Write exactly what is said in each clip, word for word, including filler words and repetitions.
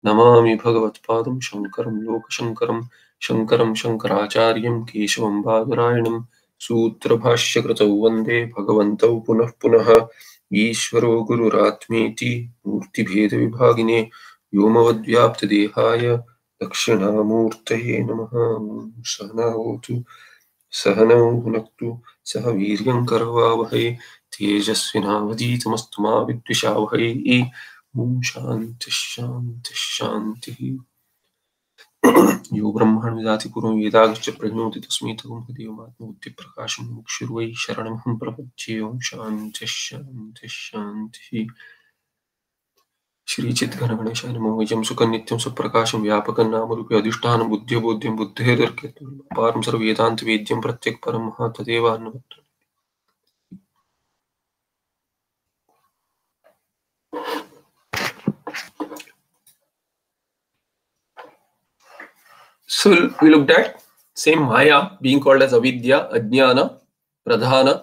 नमामि भगवत्पादं शङ्करं लोकशङ्करं शङ्करं शङ्कराचार्यं केशवं बादरायणं सूत्रभाष्यकृतौ वन्दे भगवन्तौ पुनः पुनः ईश्वरो गुरुरात्मेति मूर्तिभेदविभागिने व्योमवद्व्याप्तदेहाय दक्षिणामूर्तये नमः। सहना भवतु सहनौ भुनक्तु सह वीर्यं करवावहै तेजस्विनावधीतमस्तु मा विद्विषावहै। ओम शांति शांति शांति। यो ब्रह्मण विदाति पूर्वं वेदागश्च प्रज्ञोति तस्मै तदेवमात्मबुद्धिप्रकाशं मुक्षुर्वै शरणमहं प्रपद्ये। ओम शांति शांति शांति। श्रीचिद्घनगणेशाय नमो। वैजं सुखं नित्यं सुप्रकाशं व्यापकं नामरूपे अधिष्ठानं बुद्धिबोध्यं बुद्धेर्दर्क्यपारं सर्ववेदान्तवेद्यं प्रत्यक्परं तदेव अन्नवत्। So we looked at same Maya being called as avidya, ajnana, pradhana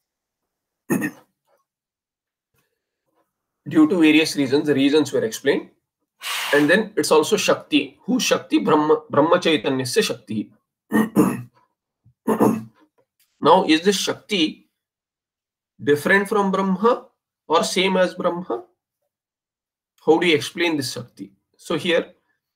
due to various reasons. The reasons were explained, and then it's also Shakti. Who Shakti? Brahma, Brahma Chaitanyasya Shakti. Now, is this Shakti different from Brahma or same as Brahma? How do you explain this Shakti? So here,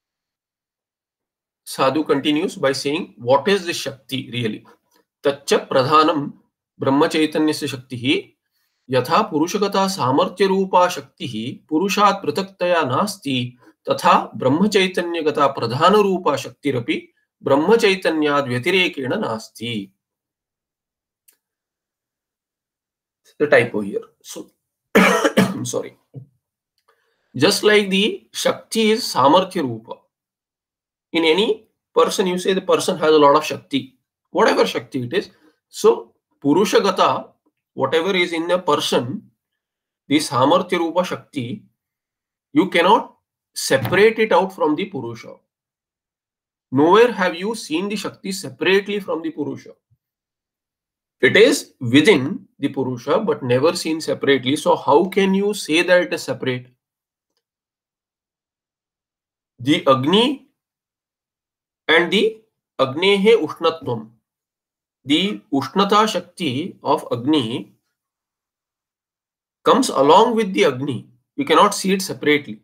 Sadhu continues by saying, what is this Shakti really? Tacha pradhanam Brahma Chaitanyasya Shakti यथा पुरुषगता सामर्थ्य रूपा शक्ति पुरुषात् पृथक्तया नास्ति तथा ब्रह्म चैतन्यगता प्रधान रूपा शक्तिरपि ब्रह्म चैतन्याद् व्यतिरेकेण नास्ति. The typo here. So, I'm sorry. Just like the Shakti is Samarthya Rupa. In any person, you say the person has a lot of Shakti. Whatever Shakti it is. So, Purushagata, whatever is in a person, this Samarthya Rupa Shakti, you cannot separate it out from the Purusha. Nowhere have you seen the Shakti separately from the Purusha. It is within the Purusha, but never seen separately. So how can you say that it is separate? The Agni and the Agnehe Ushnatvam. The Ushnata Shakti of Agni comes along with the Agni. You cannot see it separately.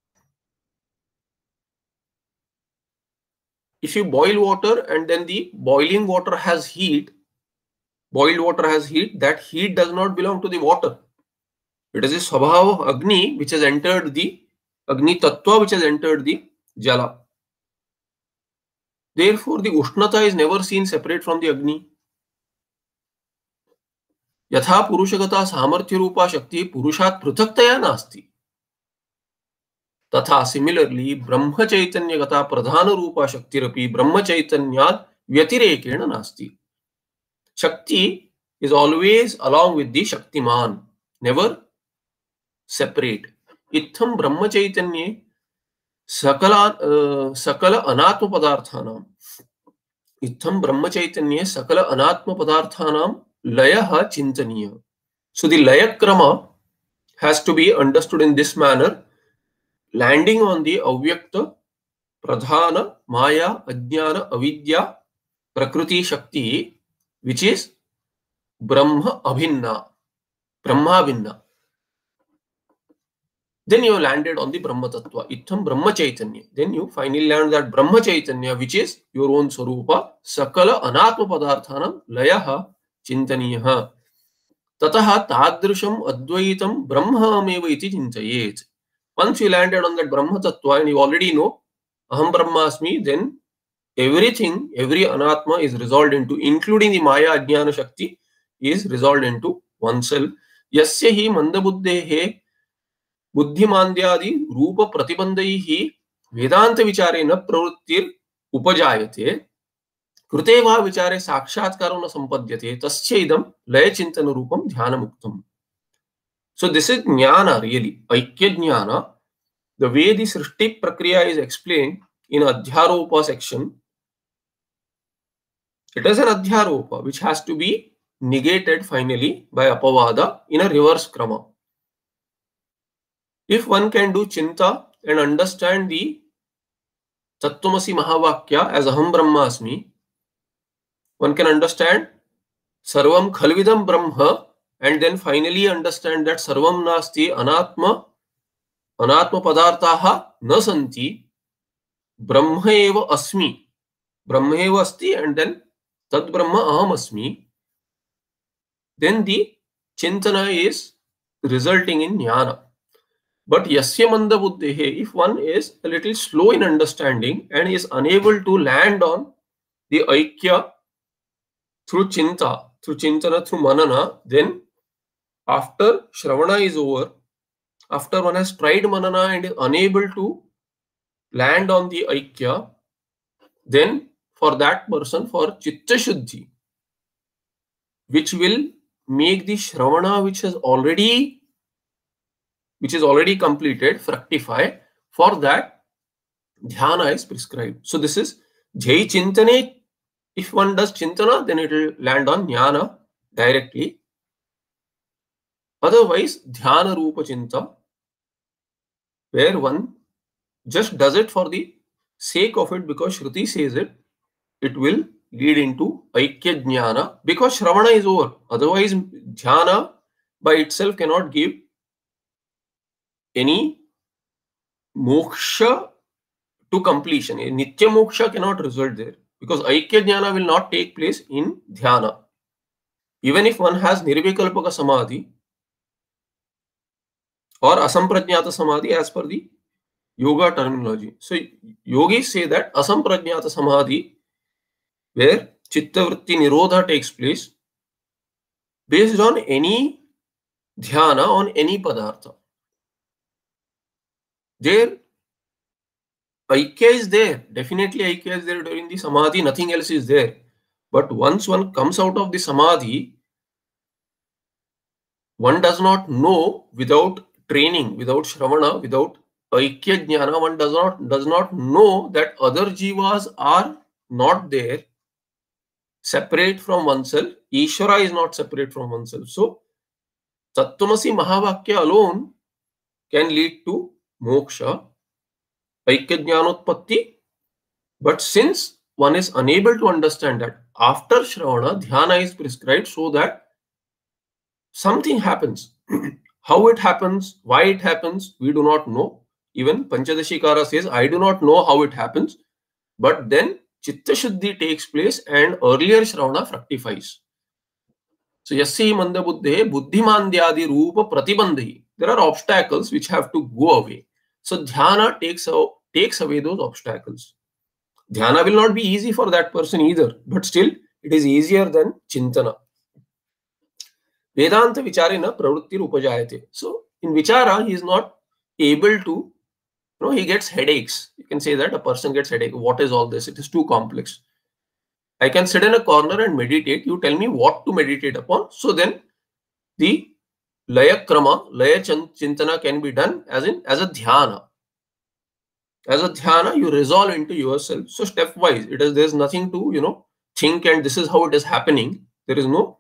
If you boil water and then the boiling water has heat, boiled water has heat, that heat does not belong to the water. It is a Swabhava of Agni which has entered the Agni Tattva which has entered the Jala. Therefore, the Ushnata is never seen separate from the Agni. Yatha Purushagata Samarthya Rupa Shakti Purushat Pruthaktaya Nasti. Tatha similarly, Brahma Chaitanya Gata Pradhana Rupa Shaktirapi Brahma Chaitanyad Vyatirekena Nasti. Shakti is always along with the Shaktiman, never separate. Itham Brahma Chaitanya Sakala uh, Sakala Anatma Padarthanam. Itham Brahma Chaitanya Sakala Anatma Padarthanam Layaha Chintaniya. So the Laya Krama has to be understood in this manner, landing on the Avyakta, Pradhana, Maya, Ajnana, Avidya, Prakriti Shakti, which is Brahma Abhinna, Brahma Abhinna. Then you landed on the Brahma Tattva, Itham Brahma Chaitanya. Then you finally land that Brahma Chaitanya, which is your own Sarupa, Sakala Anatma Padarthanam, Layaha Chintaniyaha. Tataha Tadrisham Advaitam Brahmameva iti Chintayet. Once you landed on that Brahma Tattva and you already know Aham Brahmasmi, then everything, every Anatma is resolved into, including the Maya Ajnana Shakti, is resolved into oneself. Yasya hi mandabuddhehe buddhimandyadi rupa pratibandaihi vedanta vicharena pravrittir upajayate kruteva vichare sakshatkarona sampadhyate tasya idam laya chintana rupam dhyana muktam. So this is jnana really, aikya jnana. The way the srishti prakriya is explained in Adhyaropa section, it is an Adhyaropa which has to be negated finally by Apavada in a reverse krama. If one can do Chinta and understand the Tattvamasi Mahavakya as Aham Brahmasmi, one can understand Sarvam Khalvidam Brahma, and then finally understand that Sarvam Nasti Anatma Anatma Padartaha Na Santi Brahma Eva Asmi. Brahma Eva Asti, and then Tad Brahma Aham Asmi. Then the Chintana is resulting in Jnana. But Yasya Manda Buddhehe, if one is a little slow in understanding and is unable to land on the Aikya through Chinta, through Chintana, through Manana, then after Shravana is over, after one has tried Manana and is unable to land on the Aikya, then for that person, for Chitta Shuddhi, which will make the Shravana which has already which is already completed fructify, for that Dhyana is prescribed. So this is Jai Chintane. If one does Chintana, then it will land on Jnana directly. Otherwise, Dhyana Rupa Chinta, where one just does it for the sake of it because Shruti says it, it will lead into Aikya Jnana because Shravana is over. Otherwise, Dhyana by itself cannot give any moksha to completion. A Nitya moksha cannot result there because Aikya Jnana will not take place in Dhyana. Even if one has Nirvikalpaka Samadhi or Asamprajnata Samadhi as per the yoga terminology. So yogis say that Asamprajnata Samadhi, where Chitta Vritti Nirodha takes place based on any Dhyana on any Padartha. There, Aikya is there. Definitely Aikya is there during the Samadhi. Nothing else is there. But once one comes out of the Samadhi, one does not know without training, without Shravana, without Aikya Jnana, one does not, does not know that other jivas are not there, separate from oneself. Ishvara is not separate from oneself. So, Tattvamasi Mahavakya alone can lead to moksha, Aikya Jnanotpatti. But since one is unable to understand that, after Shravana, Dhyana is prescribed so that something happens. How it happens, why it happens, we do not know. Even Panchadashikara says, I do not know how it happens. But then Chitta Shuddhi takes place and earlier Shravana fructifies. So, Yasya Manda Buddhe Buddhimandyadi Rupa Pratibandhi. There are obstacles which have to go away. So, Dhyana takes, takes away those obstacles. Dhyana will not be easy for that person either, but still it is easier than Chintana. Vedanta Vicharena Pravrittir Upajayate. So, in Vichara, he is not able to, you know, he gets headaches. You can say that a person gets headache. What is all this? It is too complex. I can sit in a corner and meditate. You tell me what to meditate upon. So then the Laya Krama, Laya Chintana can be done as in as a Dhyana. As a Dhyana, you resolve into yourself. So stepwise, it is there's nothing to, you know, think and this is how it is happening. There is no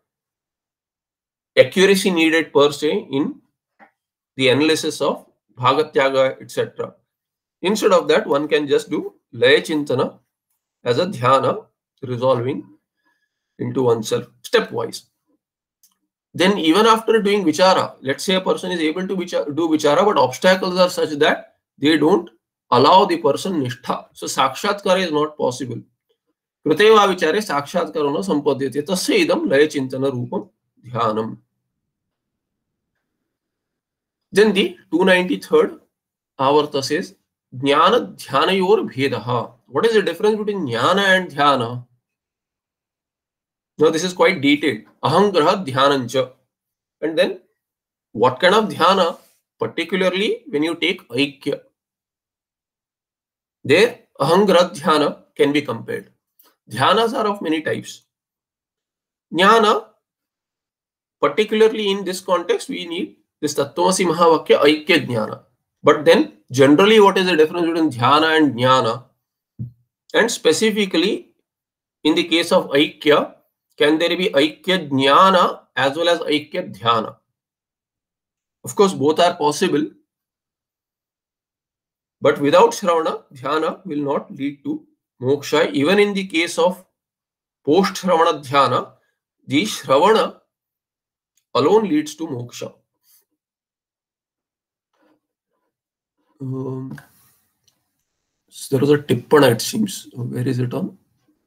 accuracy needed per se in the analysis of Bhagatyaga, et cetera. Instead of that, one can just do Laya Chintana as a Dhyana, resolving into oneself stepwise. Then even after doing Vichara, let's say a person is able to vichara, do Vichara, but obstacles are such that they don't allow the person Nishtha. So Sakshatkara is not possible. Kriteva Vichare Sakshatkarana Sampadyate. Tasya idam Laya Chintana Rupam Dhyanam. Then the two hundred ninety-third Avarta says, Jnana Dhyanayor Bhedaha. What is the difference between Jnana and Dhyana? Now this is quite detailed. Ahangraha Dhyanancha. And then what kind of Dhyana? Particularly when you take Aikya. There Ahangraha Dhyana can be compared. Dhyanas are of many types. Jnana, particularly in this context, we need this Tattvamasi Mahavakya Aikya Jnana. But then generally what is the difference between Dhyana and Jnana? And specifically in the case of Aikya, can there be Aikya Jnana as well as Aikya Dhyana? Of course, both are possible. But without Shravana, Dhyana will not lead to moksha. Even in the case of post-Shravana Dhyana, the Shravana alone leads to moksha. Um, so there was a tippana, it seems. Where is it on?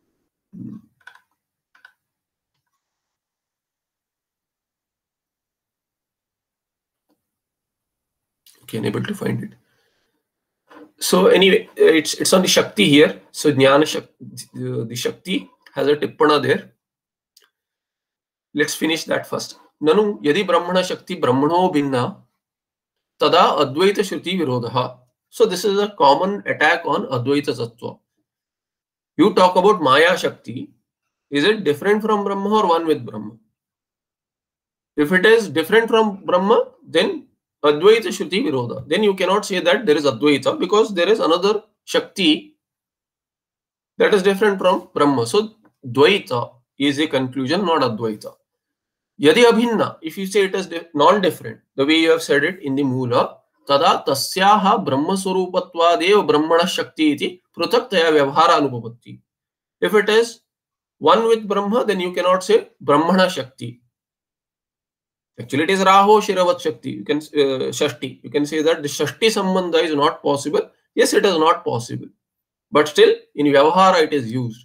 Okay, unable to find it. So anyway, it's it's on the Shakti here. So Jnana Shakti, the, the Shakti has a tippana there. Let's finish that first. Nanu yadi brahmana Shakti brahmano binna tada advaita shruti virodha. So this is a common attack on Advaita Tattva. You talk about Maya Shakti. Is it different from Brahma or one with Brahma? If it is different from Brahma, then Advaita Shruti Virodha. Then you cannot say that there is Advaita, because there is another Shakti that is different from Brahma. So Dvaita is a conclusion, not Advaita. Yadi Abhinna, if you say it is non-different, the way you have said it in the Mula, tada tasyaha Brahma Swarupatvadev Brahmana Shakti iti prutaktaya vyavhara anupapatti. If it is one with Brahma, then you cannot say Brahmana Shakti. Actually, it is Raho Shiravat Shakti. You can uh, Shashti. You can say that the Shashti Sambandha is not possible. Yes, it is not possible. But still, in Vyavahara, it is used.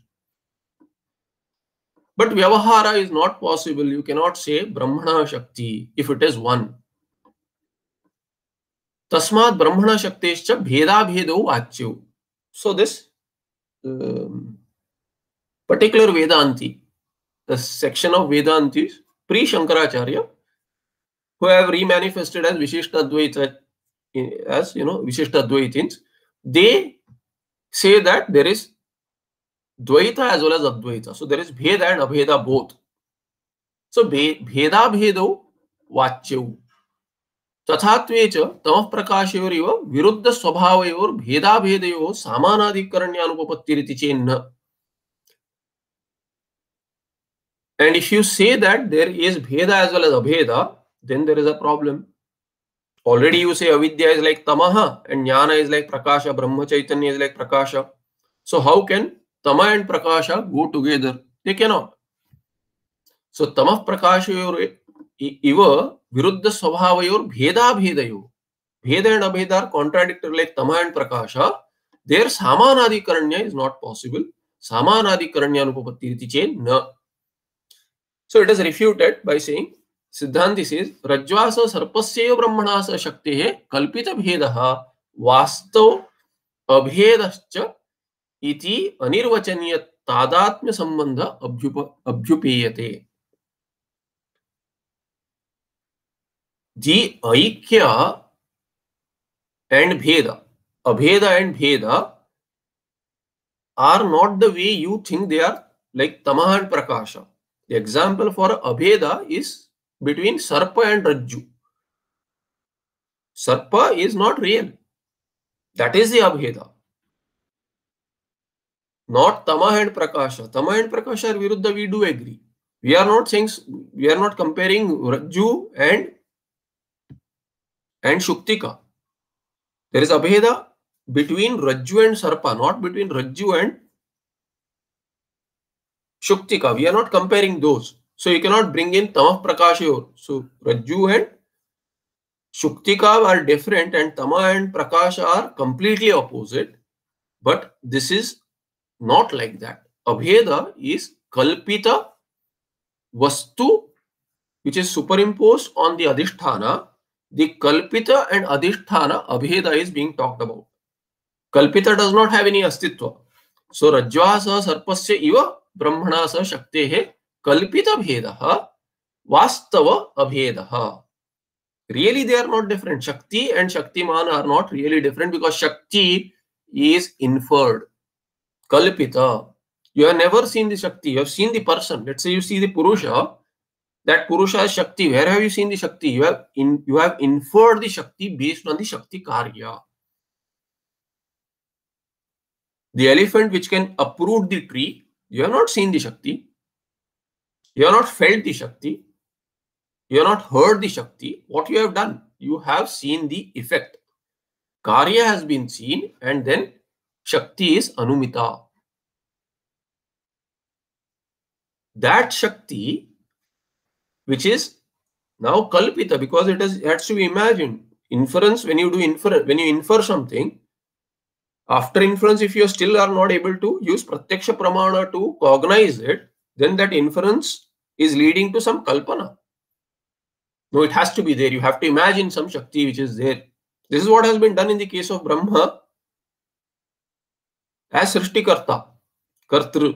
But Vyavahara is not possible. You cannot say Brahmana Shakti if it is one. Tasmat Brahmana Shaktescha Bheda Bhedo Vachyo. So this um, particular Vedanti, the section of Vedantis, pre-Shankaracharya, who have remanifested as Vishishta Advaita, as you know, Vishishta Advaitins, they say that there is Dvaita as well as Advaita. So there is Bheda and Abheda both. So Bheda Bhedo Vachyo. Tathatvecha Tamah Prakashayor Viruddha Swabhavayor Bheda Bhedayo Samanadhikaranya Anupapattiriti Chenna. And if you say that there is Bheda as well as Abheda, then there is a problem. Already you say Avidya is like Tamaha and Jnana is like Prakasha, Brahma Chaitanya is like Prakasha. So how can Tama and Prakasha go together? They cannot. So Tamah Prakashayor Iva Viruddha Swabhavayor Bheda Bhedayo. Bheda and Abheda are contradictory like Tama and Prakasha. Their Samanadhikaranya is not possible. Samanadhikaranya Anupapattiriti Chenna. So it is refuted by saying, Siddhanti says, Rajvasa Sarpasya Brahmanasa Shaktehe Kalpita Bhedaha Vastav Abhedascha Iti Anirvachaniya Tadatmya Sambandha Abhyupeyate. The Aikya and Bheda, Abheda and Bheda are not the way you think they are, like Tamaha and Prakasha. The example for Abheda is between Sarpa and Rajju. Sarpa is not real. That is the Abheda. Not Tama and Prakasha. Tama and Prakasha are Viruddha, we do agree. We are not saying, we are not comparing Rajju and, and Shuktika. There is Abheda between Rajju and Sarpa, not between Rajju and Shuktika. We are not comparing those. So you cannot bring in Tamah Prakashayor. So Rajju and Shuktika are different and Tama and Prakasha are completely opposite. But this is not like that. Abheda is Kalpita Vastu, which is superimposed on the Adhisthana. The Kalpita and Adhisthana Abheda is being talked about. Kalpita does not have any Astitva. So Rajvasa Sarpasya Iva Brahmanasa Shaktehe Kalpita Bhedaha Vastava Abhedaha. Really, they are not different. Shakti and Shaktiman are not really different because Shakti is inferred. Kalpita. You have never seen the Shakti. You have seen the person. Let's say you see the Purusha. That Purusha is Shakti. Where have you seen the Shakti? You have, in, you have inferred the Shakti based on the Shakti Karya. The elephant which can uproot the tree, you have not seen the Shakti. You have not felt the Shakti. You have not heard the Shakti. What you have done? You have seen the effect. Karya has been seen, and then Shakti is Anumita. That Shakti, which is now Kalpita, because it has, it has to be imagined. Inference, when you do infer, when you infer something, after inference, if you still are not able to use Pratyaksha Pramana to cognize it, then that inference is leading to some Kalpana. No, it has to be there. You have to imagine some Shakti which is there. This is what has been done in the case of Brahma as Srishtikarta, Kartru.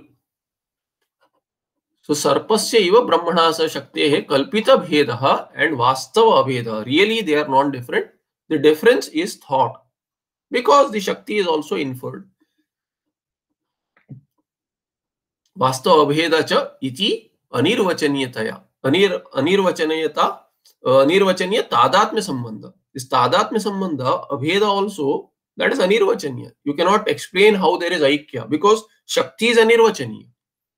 So Sarpasya iva Brahmana sa Shaktehe Kalpita Bhedaha and Vastava Abheda. Really, they are not different. The difference is thought, because the Shakti is also inferred. Vastava Abheda cha iti anirvachaniyataya. Anir, anirvachaniyata, anirvachaniya tadatmya sambandha. This tadatmya sambandha, Abheda also, that is anirvachaniya. You cannot explain how there is Aikya, because Shakti is anirvachaniya.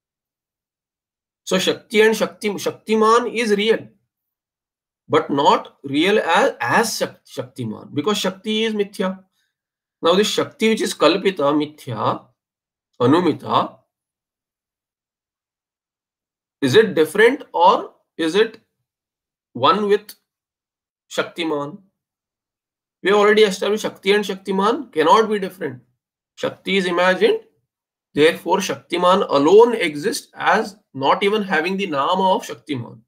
So Shakti and Shakti, Shaktiman is real, but not real as, as Shaktiman, because Shakti is Mithya. Now this Shakti which is Kalpita, Mithya, Anumita, is it different or is it one with Shaktiman? We already established Shakti and Shaktiman cannot be different. Shakti is imagined, therefore Shaktiman alone exists as not even having the Nama of Shaktiman.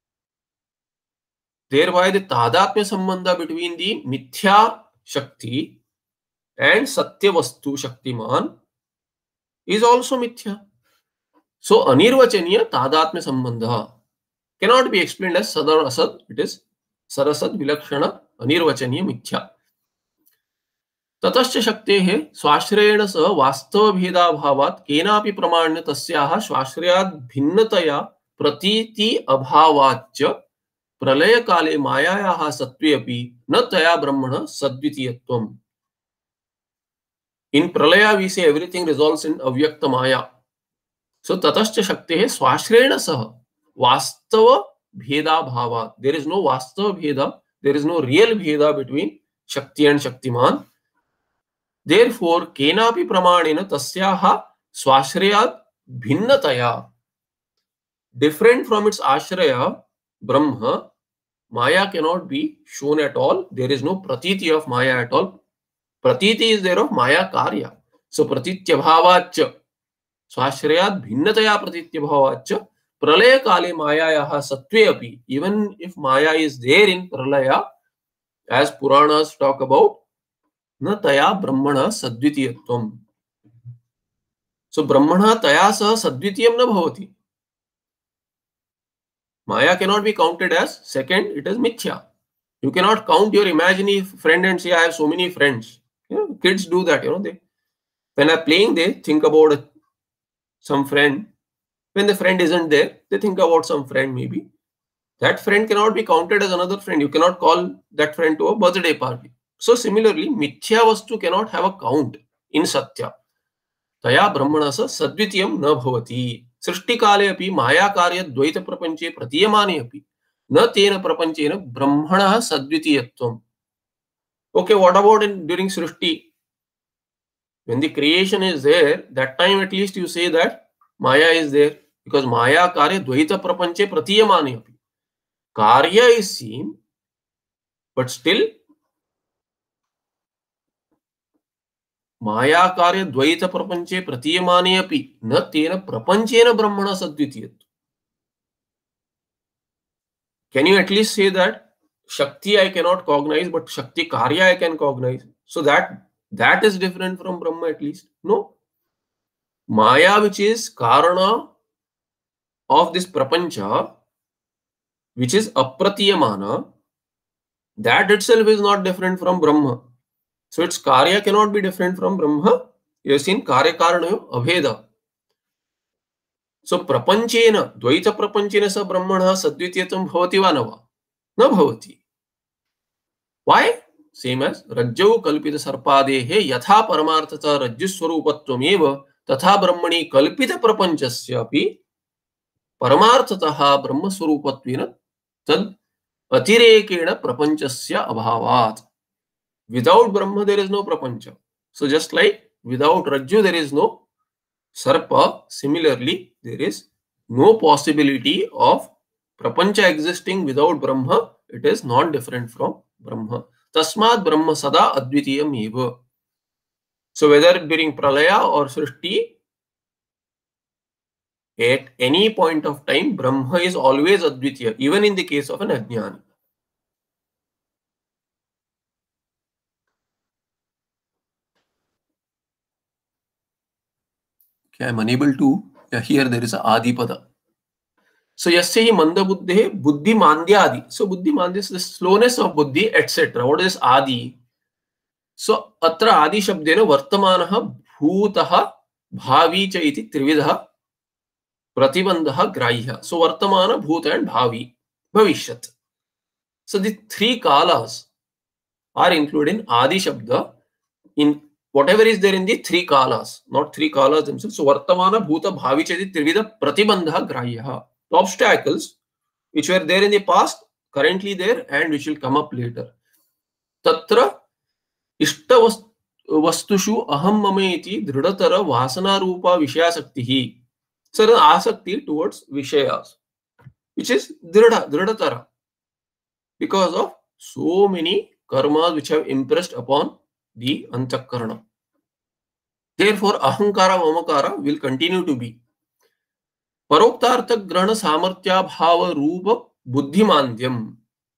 Thereby the Tadatmya Sambandha between the Mithya Shakti and Satya Vastu Shaktiman is also Mithya. So Anirvachaniya Tadatmya Sambandha cannot be explained as Sadar Asad. It is Sarasad Vilakshana Anirvachaniya Mithya. ततश्च शक्तेः स्वाश्रयेण सह वास्तव भेदाभावात् केनापि प्रमाण्य तस्याः स्वाश्रयात् भिन्नतया प्रतीति अभावाच्च प्रलय काले मायायाः सत्त्वे अपि न तया ब्रह्मणः सद्वितीयत्वम्. In pralaya we say everything resolves in avyakta maya. So tatashcha shakteः स्वाश्रयेण सह वास्तव भेदाभावात्. There is no वास्तव भेदा, there is no real भेदा between Shakti and Shaktiman. Therefore, kenapi pramanena tasyaha swashrayat bhinnataya, different from its ashraya, Brahma, Maya cannot be shown at all. There is no pratiti of Maya at all. Pratiti is there of Maya karya. So, pratitya bhavacha, swashrayat bhinnataya pratitya bhavacha, pralaya kale mayayaha sattve api. Even if Maya is there in pralaya, as Puranas talk about, न तया ब्रह्मणः सद्वितीयत्वम्. So ब्रह्मणः तया सह सद्वितीयं न भवति. Maya cannot be counted as second, it is mithya. You cannot count your imaginary friend and say I have so many friends. You know, kids do that, you know, they when they are playing they think about some friend. When the friend isn't there, they think about some friend maybe. That friend cannot be counted as another friend. You cannot call that friend to a birthday party. So similarly, Mithya Vastu cannot have a count in Satya. Taya Brahmanasa Sadvitiyam na bhavati. Srishti kale api Maya karya dvaita prapanche pratiyamane api na tena prapanchena Brahmana Sadvitiyatvam. Okay, what about in during Srishti? When the creation is there, that time at least you say that Maya is there, because Maya karya dvaita prapanche pratiyamane api. Karya is seen, but still माया कार्य द्वैत प्रपंचे प्रतीयमाने अपि न तेन प्रपंचेन ब्रह्मणः सद्वितीयत्वम्. Can you at least say that Shakti I cannot cognize, but Shakti Karya I can cognize? So that that is different from Brahma at least? No. Maya, which is Karana of this Prapancha, which is Apratiyamana, that itself is not different from Brahma. So its karya cannot be different from Brahma. You have seen karya karana abheda. So prapanchena, dvaita prapanchena sa brahmana sadvitiyatam bhavati va na va? Na bhavati. Why? Same as rajjau kalpita sarpadehe yatha paramarthata rajju swarupatvam eva tatha brahmani kalpita prapanchasya api paramarthataha brahma swarupatvena tad atirekena prapanchasya abhavat. Without Brahma, there is no Prapancha. So just like without Rajju, there is no Sarpa, similarly, there is no possibility of Prapancha existing without Brahma. It is not different from Brahma. Tasmat Brahma Sada Advitiyam Eva. So whether during Pralaya or Srishti, at any point of time, Brahma is always Advitiya, even in the case of an Ajnani. Okay, I am unable to. Yeah, here there is a Adipada. So yasya hi manda buddhe buddhi mandyadi. So buddhi mandya is the slowness of buddhi, et cetera. What is adi? So atra adi shabdena vartamanaha bhutaha bhavi cha iti trividha pratibandha grahya. So vartamana, bhuta and bhavi, bhavishyat. So the three kalas are included in adi shabda in whatever is there in the three kalas, not three kalas themselves. So vartamana, bhuta, bhavi cha iti trividha pratibandha grahya. The obstacles which were there in the past, currently there, and which will come up later. Tatra ishta vastushu aham mame iti dhridatara vasana rupa vishayasaktihi. So the asakti towards vishayas, which is dhrida, dhridatara, because of so many karmas which have impressed upon the antakarana. Therefore, ahankara mamakara will continue to be. Paroktartha grahana samarthya bhava rupa buddhimandyam.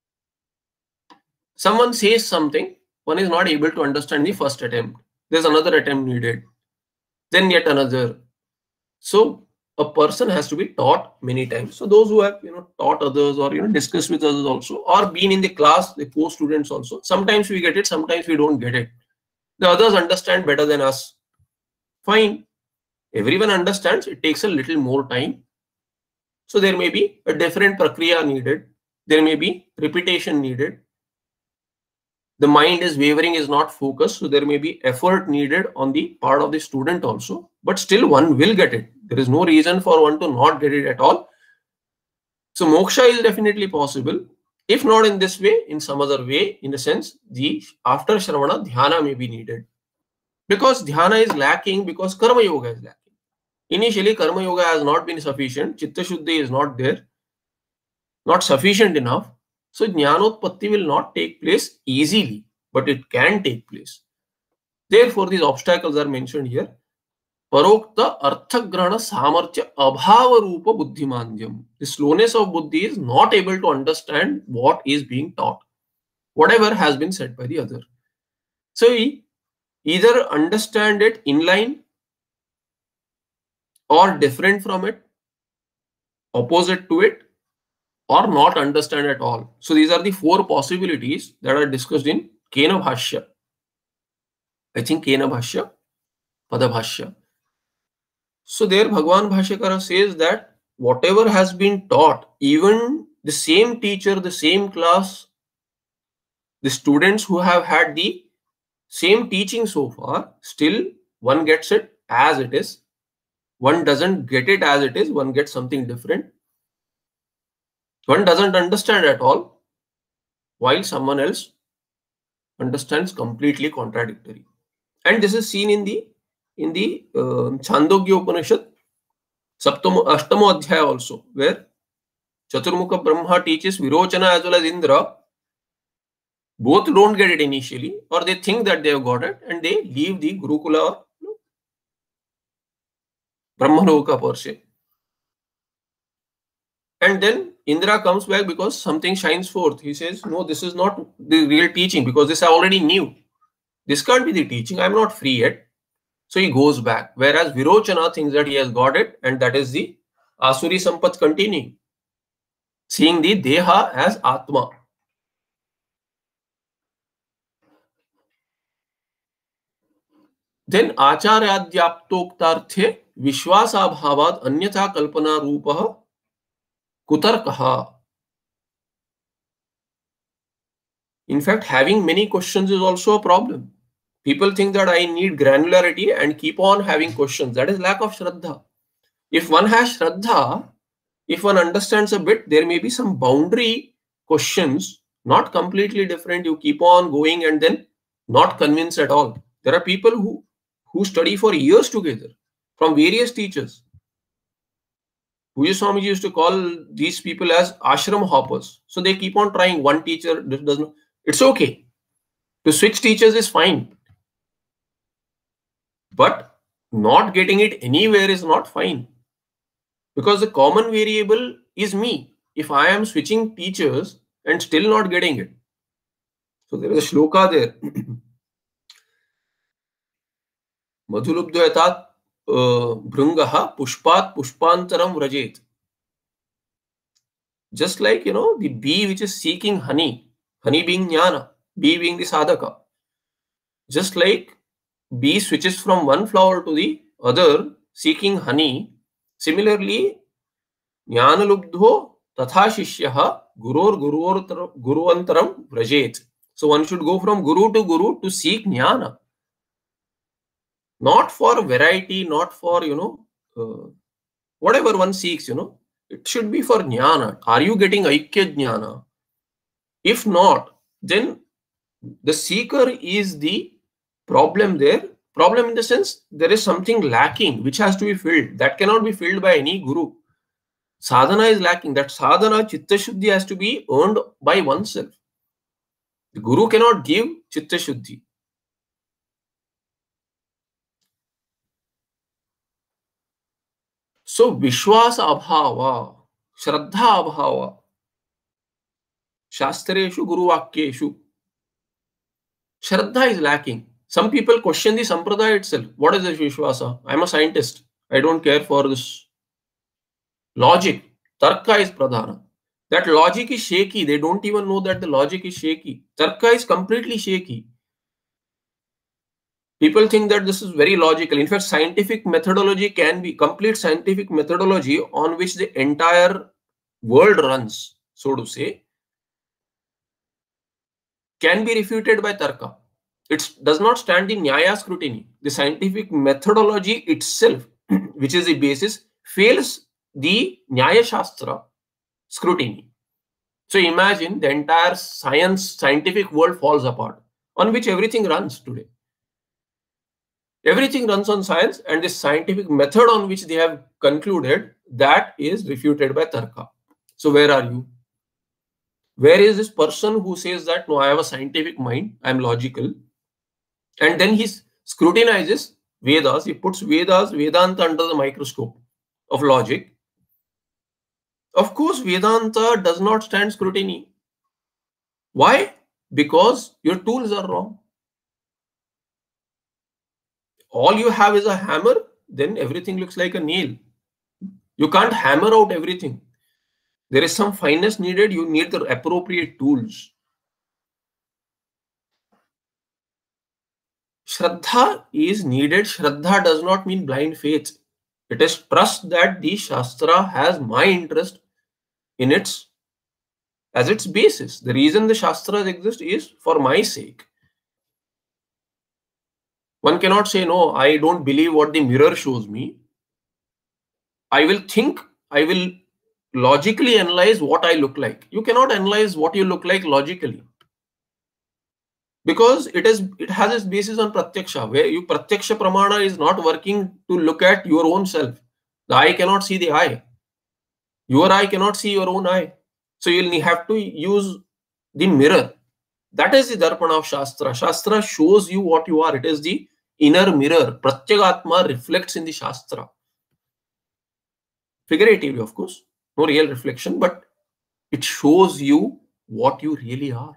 Someone says something, one is not able to understand the first attempt. There's another attempt needed. Then yet another. So a person has to be taught many times. So those who have, you know, taught others or, you know, discussed with others also, or been in the class, the co-students also, sometimes we get it, sometimes we don't get it. The others understand better than us. Fine. Everyone understands. It takes a little more time. So there may be a different prakriya needed. There may be repetition needed. The mind is wavering, is not focused. So there may be effort needed on the part of the student also. But still one will get it. There is no reason for one to not get it at all. So moksha is definitely possible. If not in this way, in some other way, in the sense, the after Shravana, dhyana may be needed. Because dhyana is lacking, because karma yoga is lacking. Initially, karma yoga has not been sufficient. Chitta shuddhi is not there, not sufficient enough. So jnanotpatti will not take place easily, but it can take place. Therefore, these obstacles are mentioned here. Parokta arthagrahana samarthya abhava rupa buddhimandyam. The slowness of buddhi is not able to understand what is being taught, whatever has been said by the other. So we either understand it in line or different from it, opposite to it, or not understand at all. So these are the four possibilities that are discussed in Kena Bhashya. I think Kena Bhashya, Pada Bhashya. So there Bhagwan Bhashyakara says that whatever has been taught, even the same teacher, the same class, the students who have had the same teaching so far, still one gets it as it is. One doesn't get it as it is, one gets something different. One doesn't understand at all, while someone else understands completely contradictory. And this is seen in the in the uh, Chandogya Upanishad, Saptamo, Ashtamo Adhyaya also, where Chaturmukha Brahma teaches Virochana as well as Indra. Both don't get it initially, or they think that they have got it, and they leave the Gurukula or you know, Brahmaloka per se. And then Indra comes back because something shines forth. He says, no, this is not the real teaching because this I already knew. This can't be the teaching. I'm not free yet. So he goes back. Whereas Virochana thinks that he has got it, and that is the Asuri Sampat continuing, seeing the Deha as Atma. Then Acharyadhyaptoktarthe Vishwasabhavad Anyatha Kalpana Rupaha Kutarkaha. In fact, having many questions is also a problem. People think that I need granularity and keep on having questions. That is lack of Shraddha. If one has Shraddha, if one understands a bit, there may be some boundary questions, not completely different. You keep on going and then not convinced at all. There are people who, who study for years together from various teachers. Puja Swamiji used to call these people as ashram hoppers. So they keep on trying. One teacher doesn't. It's okay. To switch teachers is fine. But not getting it anywhere is not fine. Because the common variable is me. If I am switching teachers and still not getting it. So there is a shloka there. Madhulubdho yatat bhrungaha pushpat pushpantaram vrajet. Just like, you know, the bee which is seeking honey, honey being jnana, bee being the sadhaka. Just like bee switches from one flower to the other, seeking honey, similarly, jnana lubdho tatha shishyaha gurur gurur guruvantaram vrajet. So one should go from guru to guru to seek jnana. Not for variety, not for, you know, uh, whatever one seeks, you know. It should be for jnana. Are you getting aikya jnana? If not, then the seeker is the problem there. Problem in the sense, there is something lacking which has to be filled. That cannot be filled by any guru. Sadhana is lacking. That sadhana, chitta shuddhi, has to be earned by oneself. The guru cannot give chitta shuddhi. So, vishwasa abhava, shraddha abhava, shastreshu guru vakyeshu. Shraddha is lacking. Some people question the sampradaya itself. What is this vishwasa? I am a scientist. I don't care for this. Logic. Tarka is pradhana. That logic is shaky. They don't even know that the logic is shaky. Tarka is completely shaky. People think that this is very logical. In fact, scientific methodology can be complete scientific methodology on which the entire world runs, so to say, can be refuted by tarka. It does not stand in nyaya scrutiny. The scientific methodology itself, which is the basis, fails the nyaya shastra scrutiny. So imagine the entire science, scientific world falls apart, on which everything runs today. Everything runs on science, and the scientific method on which they have concluded, that is refuted by tarka. So where are you? Where is this person who says that, no, I have a scientific mind, I am logical, and then he scrutinizes Vedas, he puts Vedas, Vedanta under the microscope of logic. Of course, Vedanta does not stand scrutiny. Why? Because your tools are wrong. All you have is a hammer, then everything looks like a nail. You can't hammer out everything. There is some fineness needed. You need the appropriate tools. Shraddha is needed. Shraddha does not mean blind faith. It is trust that the Shastra has my interest in its, as its basis. The reason the Shastras exist is for my sake. One cannot say, no, I don't believe what the mirror shows me. I will think, I will logically analyze what I look like. You cannot analyze what you look like logically. Because it is, it has its basis on pratyaksha, where you pratyaksha pramana is not working to look at your own self. The eye cannot see the eye. Your eye cannot see your own eye. So you'll have to use the mirror. That is the darpana of Shastra. Shastra shows you what you are. It is the inner mirror. Pratyagatma reflects in the Shastra. Figuratively, of course. No real reflection, but it shows you what you really are.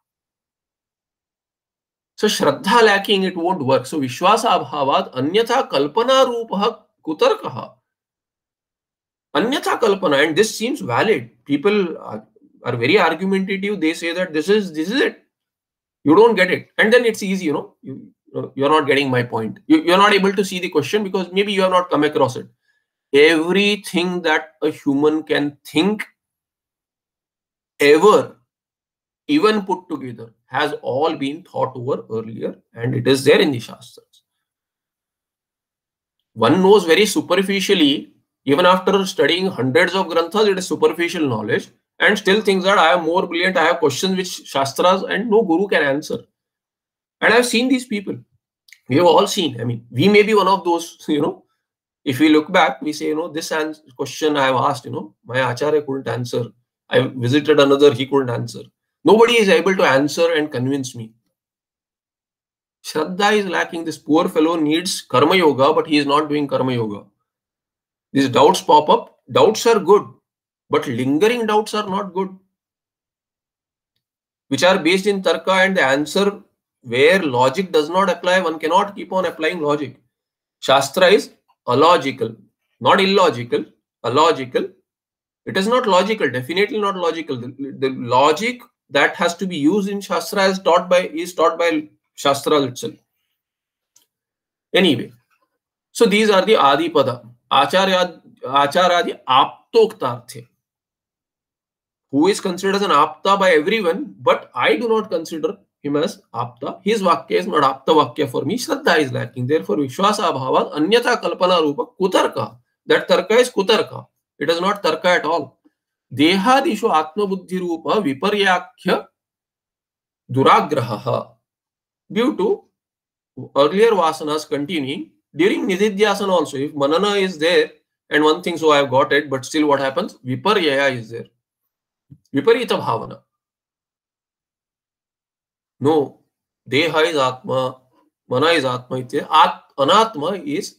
So Shraddha lacking, it won't work. So Vishwasa abhavat anyatha kalpana rupaha kutarkaha. Anyatha kalpana, and this seems valid. People are, are very argumentative. They say that this is this is it. You don't get it. And then it's easy, you know. You, you're not getting my point. You, you're not able to see the question because maybe you have not come across it. Everything that a human can think ever, even put together, has all been thought over earlier, and it is there in the Shastras. One knows very superficially, even after studying hundreds of granthas, it is superficial knowledge, and still thinks that I am more brilliant, I have questions which Shastras and no guru can answer. And I've seen these people. We have all seen. I mean, we may be one of those, you know, if we look back, we say, you know, this question I have asked, you know, my Acharya couldn't answer. I visited another, he couldn't answer. Nobody is able to answer and convince me. Shraddha is lacking. This poor fellow needs karma yoga, but he is not doing karma yoga. These doubts pop up. Doubts are good, but lingering doubts are not good, which are based in tarka, and the answer where logic does not apply, one cannot keep on applying logic. Shastra is illogical, not illogical, illogical. It is not logical, definitely not logical. The, the logic that has to be used in Shastra is taught by is taught by Shastra itself. Anyway, so these are the Adi Pada. Acharya, Acharya Aptoktarthe, who is considered as an Apta by everyone, but I do not consider him as Apta. His Vakya is not Apta Vakya for me. Shraddha is lacking. Therefore, Vishwasa Bhavat Anyatha Kalpana Rupa Kutarka. That Tarka is Kutarka. It is not Tarka at all. Dehadishu Atma Buddhi Rupa Viparyakhya Duragraha. Due to earlier Vasanas continuing, during Nididhyasana also, if Manana is there and one thinks, oh, I have got it, but still what happens? Viparyaya is there. Viparita Bhavana. No, Deha is Atma, Mana is Atma. At, Anatma is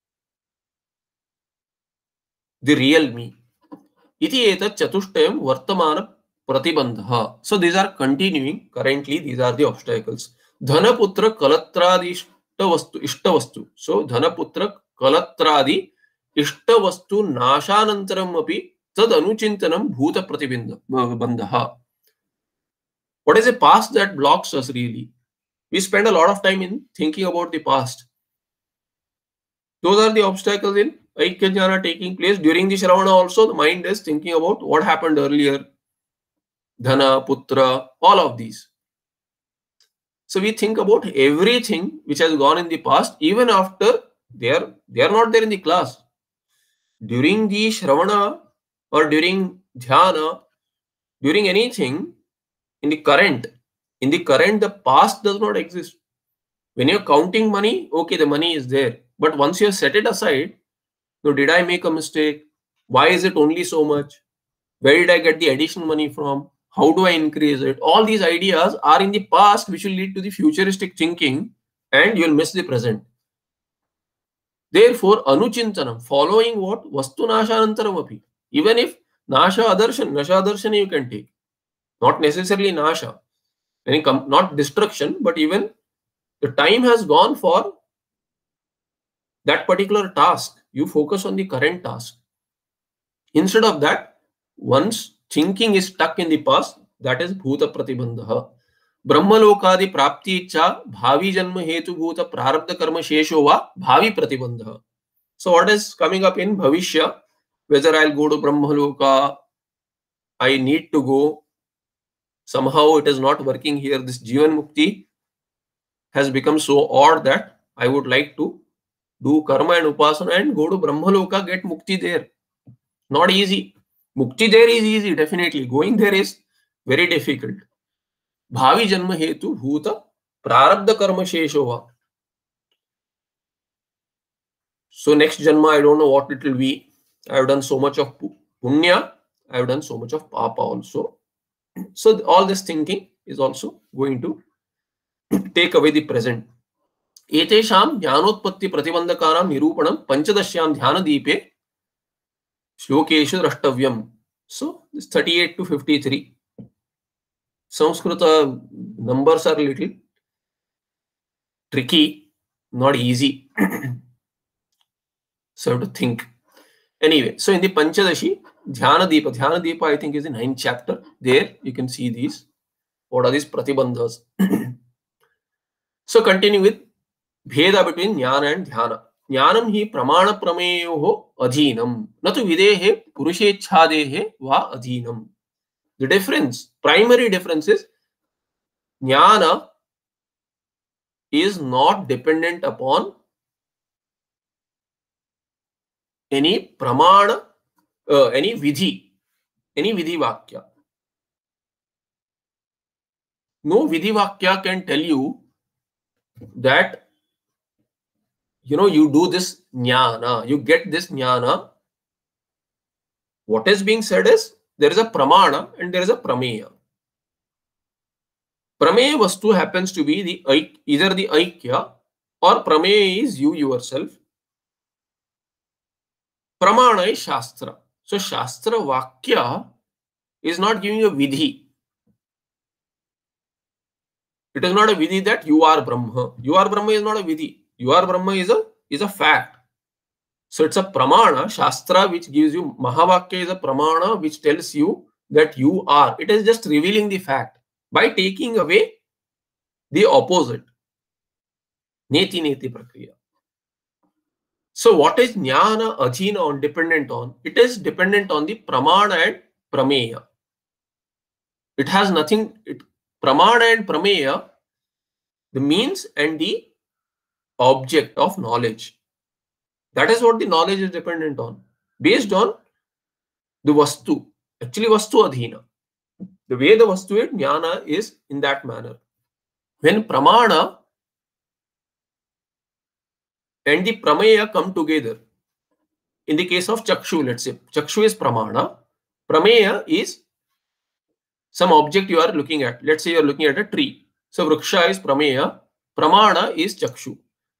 the real me. Iti etat chatushtayam vartamana pratibandha. So these are continuing. Currently, these are the obstacles. Dhanaputra kalatradi ishtavastu. Ishtavastu. So Dhanaputra kalatradi ishtavastu nashanantaram api tad anuchintanam bhuta pratibandha. What is a past that blocks us really? We spend a lot of time in thinking about the past. Those are the obstacles in Aikya Jnana taking place. During the Shravana also, the mind is thinking about what happened earlier. Dhana, Putra, all of these. So we think about everything which has gone in the past, even after they are, they are not there in the class. During the Shravana or during Dhyana, during anything, in the current, in the current, the past does not exist. When you're counting money, okay, the money is there. But once you have set it aside, so did I make a mistake? Why is it only so much? Where did I get the additional money from? How do I increase it? All these ideas are in the past, which will lead to the futuristic thinking, and you'll miss the present. Therefore, anuchintanam, following what? Vastu nashanantaram api. Even if nasha adarshan, nasha adarshan you can take. Not necessarily nasha. Not destruction, but even the time has gone for that particular task. You focus on the current task. Instead of that, once thinking is stuck in the past, that is bhuta pratibandha. Brahmalokadi prapti cha bhavi janma hetu bhuta prarabdha karma shesho va bhavi pratibandha. So what is coming up in bhavishya? Whether I'll go to Brahmaloka, I need to go. Somehow it is not working here. This Jivan Mukti has become so odd that I would like to do karma and upasana and go to Brahmaloka, get Mukti there. Not easy. Mukti there is easy, definitely. Going there is very difficult. Bhavi janma hetu bhuta prarabdha karma sheshova. So next janma, I don't know what it will be. I have done so much of punya. I have done so much of papa also. So all this thinking is also going to take away the present. Etesham jnanotpatti pratibandhakanam nirupanam panchadashyam dhyana deepe shlokeshu drashtavyam. So this thirty-eight to fifty-three. Sanskrita numbers are a little tricky, not easy. So you have to think. Anyway, so in the Panchadashi, Dhyana Deepa, Dhyana Deepa I think is the ninth chapter. There you can see these. What are these pratibandhas? So continue with Bheda between Jnana and Dhyana. Jnanam hi pramana prameyoho adhinam. Natu videhe purushechhadehe va adhinam. The difference, primary difference is Jnana is not dependent upon any pramana, uh, any vidhi, any vidhi vakya. No vidhi vakya can tell you that, you know, you do this jnana, you get this jnana. What is being said is there is a pramana and there is a prameya. Prameya vastu happens to be the either the aikya or prameya is you yourself. Pramana is shastra. So shastra vakya is not giving a vidhi. It is not a vidhi that you are Brahma. You are Brahma is not a vidhi. You are Brahma is a is a fact. So it's a pramana, shastra, which gives you, Mahavakya is a pramana which tells you that you are. It is just revealing the fact by taking away the opposite. Neti neti prakriya. So what is jnana adhina on dependent on? It is dependent on the pramana and prameya. It has nothing, it, pramana and prameya, the means and the object of knowledge. That is what the knowledge is dependent on, based on the vastu. Actually, vastu adhina. The way the vastu is, jnana is in that manner. When pramana and the prameya come together, in the case of chakshu, let's say, chakshu is pramana, prameya is some object you are looking at. Let's say you are looking at a tree. So vriksha is prameya, pramana is chakshu.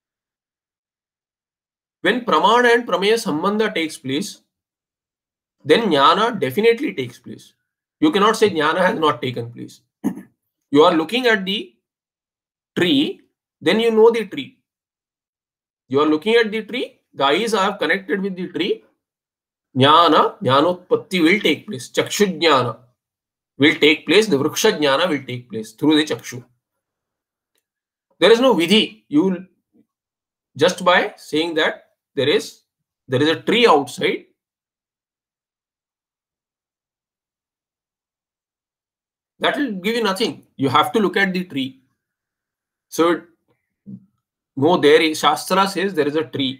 When pramana and prameya sambandha takes place, then jnana definitely takes place. You cannot say jnana has not taken place. You are looking at the tree, then you know the tree. You are looking at the tree, the eyes are connected with the tree. Jnana, jnanotpatti will take place. Chakshu jnana will take place. The vriksha jnana will take place through the chakshu. There is no vidhi. You just by saying that there is there is a tree outside, that will give you nothing. You have to look at the tree. So no, there is, Shastra says there is a tree.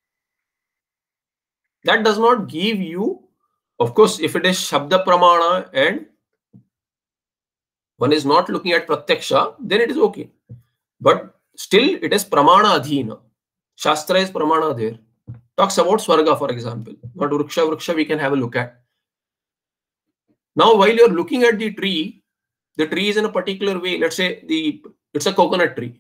That does not give you, of course, if it is Shabda Pramana and one is not looking at Pratyaksha, then it is okay. But still it is Pramana Adhina. Shastra is Pramana there. Talks about Swarga, for example. Not Vriksha, Vriksha we can have a look at. Now, while you are looking at the tree, the tree is in a particular way. Let's say the it's a coconut tree.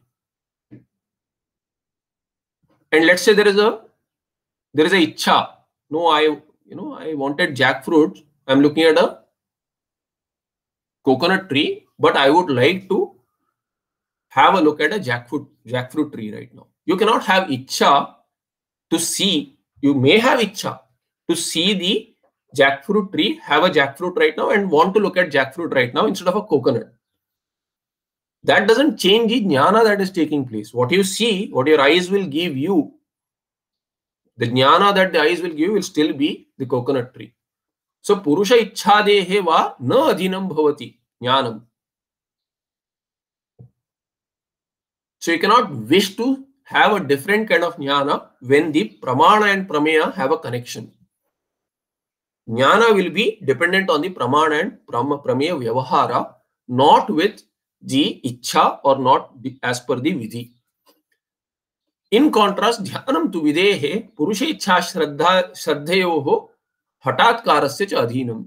And let's say there is a there is a ichha. No, I you know I wanted jackfruit. I'm looking at a coconut tree, but I would like to have a look at a jackfruit jackfruit tree right now. You cannot have ichha to see. You may have ichha to see the jackfruit tree, have a jackfruit right now, and want to look at jackfruit right now instead of a coconut. That doesn't change the jnana that is taking place. What you see, what your eyes will give you, the jnana that the eyes will give will still be the coconut tree. So, purusha ichhadehe va na adhinam bhavati jnanam. So, you cannot wish to have a different kind of jnana when the pramana and prameya have a connection. Jnana will be dependent on the pramana and prameya vyavahara, not with the ichha or not as per the vidhi. In contrast, dhyanam tu videhe purusha ichha shraddha shraddhayoho hatatkarasya cha adhinam.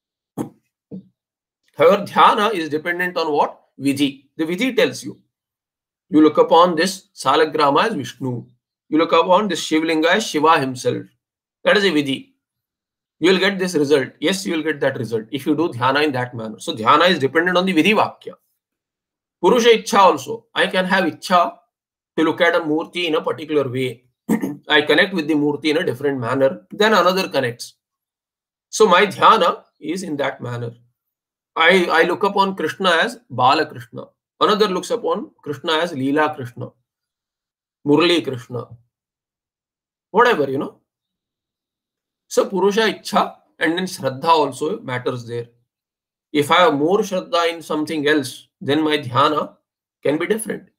However, dhyana is dependent on what? Vidhi. The vidhi tells you. You look upon this salagrama as Vishnu. You look upon this Shivlinga as Shiva himself. That is a vidhi. You will get this result. Yes, you will get that result if you do dhyana in that manner. So dhyana is dependent on the vidhi vakya. Purusha ichha also. I can have ichha to look at a murti in a particular way. I connect with the murti in a different manner. Then another connects. So my dhyana is in that manner. I, I look upon Krishna as Bala Krishna. Another looks upon Krishna as Leela Krishna, Murli Krishna, whatever, you know. So Purusha ichha and then Shraddha also matters there. If I have more Shraddha in something else, then my dhyana can be different.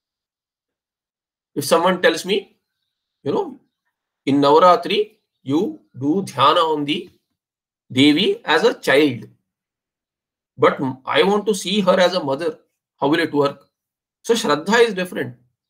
If someone tells me, you know, in Navaratri, you do dhyana on the Devi as a child, but I want to see her as a mother, how will it work? So Shraddha is different.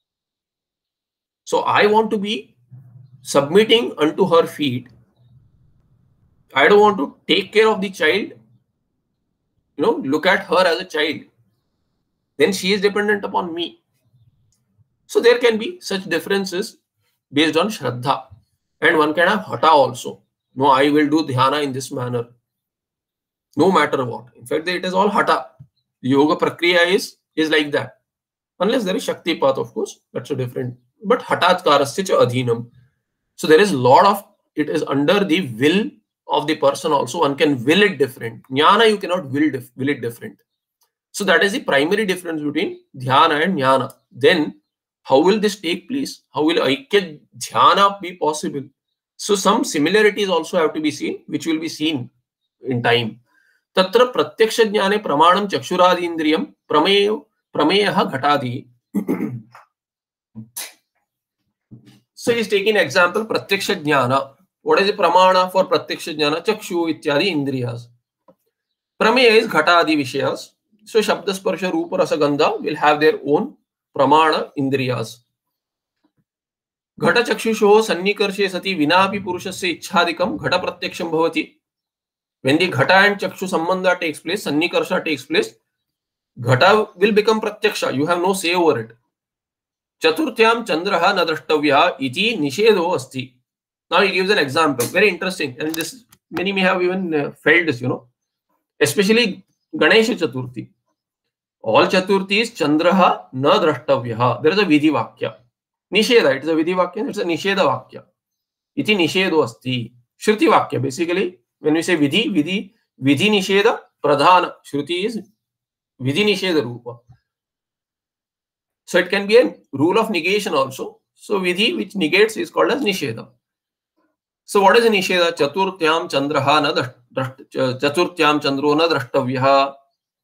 So I want to be submitting unto her feet. I don't want to take care of the child, you know, look at her as a child. Then she is dependent upon me. So there can be such differences based on Shraddha. And one can have Hata also. No, I will do Dhyana in this manner, no matter what. In fact, it is all Hata. Yoga Prakriya is, is like that. Unless there is Shakti path, of course, that's a different. But Hatatkarasya cha adhinam. So there is a lot of, it is under the will of the person also. One can will it different. Jnana, you cannot will, dif will it different. So that is the primary difference between Dhyana and Jnana. Then, how will this take place? How will Aikya Dhyana be possible? So some similarities also have to be seen, which will be seen in time. Tatra pratyaksha jnane pramanam chakshuradi indriyam prameyo prameyaha ghatadi. So he is taking example pratyaksha jnana. What is the pramana for pratyaksha jnana? Chakshu ityadi indriyas. Prameya is ghatadi vishayas. So shabda sparsha rupa rasa gandha will have their own pramana indriyas. Ghata chakshusho sannikarshe sati vinapi purushasya ichhadikam ghata pratyaksham bhavati. When the ghata and chakshu sambandha takes place, sannikarsha takes place, ghata will become pratyaksha. You have no say over it. Chaturtyam chandraha na drashtavya iti nishedo asti. Now he gives an example. Very interesting. And this, many may have even uh, felt this, you know. Especially Ganesha Chaturthi. All Chaturthis, chandraha na drashtavya. There is a vidhi vakya. Nisheda, it is a vidhi vakya, it's a nisheda vakya. Iti nishedo asti. Shruti vakya, basically. When we say vidhi, vidhi, vidhi nisheda, pradhana. Shruti is vidhi nisheda rupa. So it can be a rule of negation also. So vidhi which negates is called as nisheda. So what is a nisheda? Chaturtyam chandraha na chaturtyam chandro na drashtavya.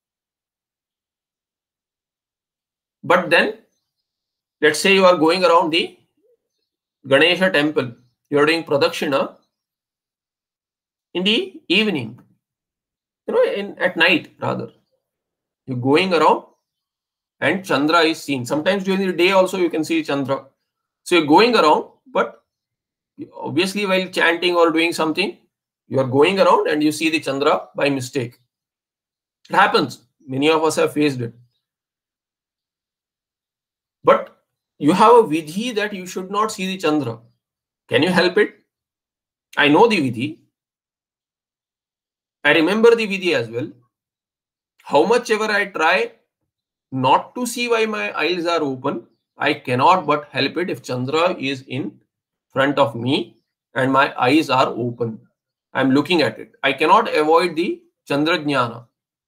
But then, let's say you are going around the Ganesha temple. You are doing pradakshina in the evening, you know, in at night rather. You're going around and Chandra is seen. Sometimes during the day also you can see Chandra. So you're going around, but obviously while chanting or doing something, you are going around and you see the Chandra by mistake. It happens. Many of us have faced it. But you have a vidhi that you should not see the Chandra. Can you help it? I know the vidhi. I remember the vidhi as well. How much ever I try not to see why my eyes are open, I cannot but help it if Chandra is in front of me and my eyes are open. I am looking at it. I cannot avoid the Chandra Jnana.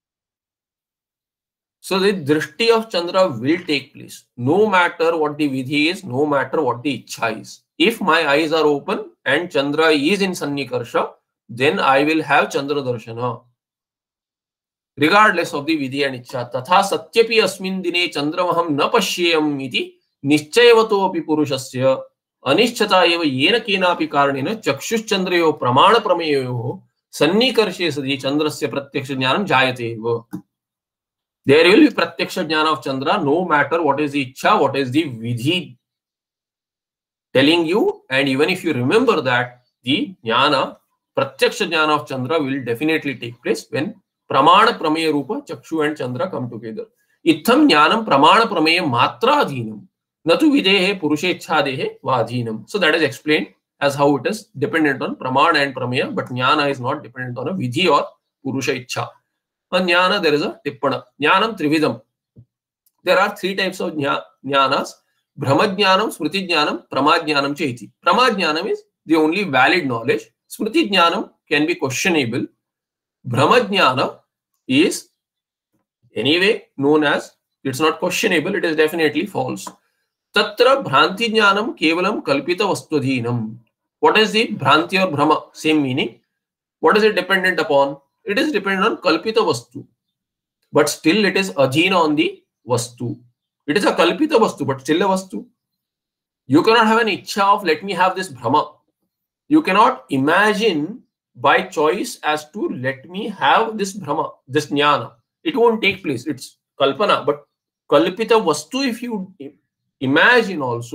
So the drishti of Chandra will take place, no matter what the vidhi is, no matter what the ichha is. If my eyes are open and Chandra is in Sannikarsha, then I will have Chandra Darshana, regardless of the vidhi and ichha. Tatha satyapi asmin dine chandramaham na pashyam iti nischayavato api purushasya anishchata eva yena kenapi karanena chakshus chandrayo pramana prameyo sannikarshe sadi chandrasya pratyaksha jnanam jayate eva. There will be pratyaksha jnana of Chandra no matter what is the ichha, what is the vidhi telling you, and even if you remember that, the jnana, pratyaksha jnana of Chandra will definitely take place when pramana prameya rupa chakshu and Chandra come together. Itham jnanam pramana prameya matra adhinam natu videhe purushechhadehe vadhinam. So that is explained as how it is dependent on pramana and prameya, but jnana is not dependent on a vidhi or purusha ichha. On jnana, there is a tippana. Jnanam trividam. There are three types of jnanas. Brahmajnanam, Smriti jnanam, Pramajnanam chaiti. Pramajnanam is the only valid knowledge. Smriti jnanam can be questionable. Brahmajnana is anyway known as, it's not questionable, it is definitely false. Tatra Bhranti jnanam kevalam kalpita vastudhinam. What is the Bhranti or Brahma? Same meaning. What is it dependent upon? It is dependent on kalpita vastu, but still it is adhina on the vastu. It is a kalpita vastu, but still a vastu. You cannot have an ichha of let me have this Brahma. You cannot imagine by choice as to let me have this Brahma, this jnana. It won't take place. It's kalpana, but kalpita vastu, if you imagine also,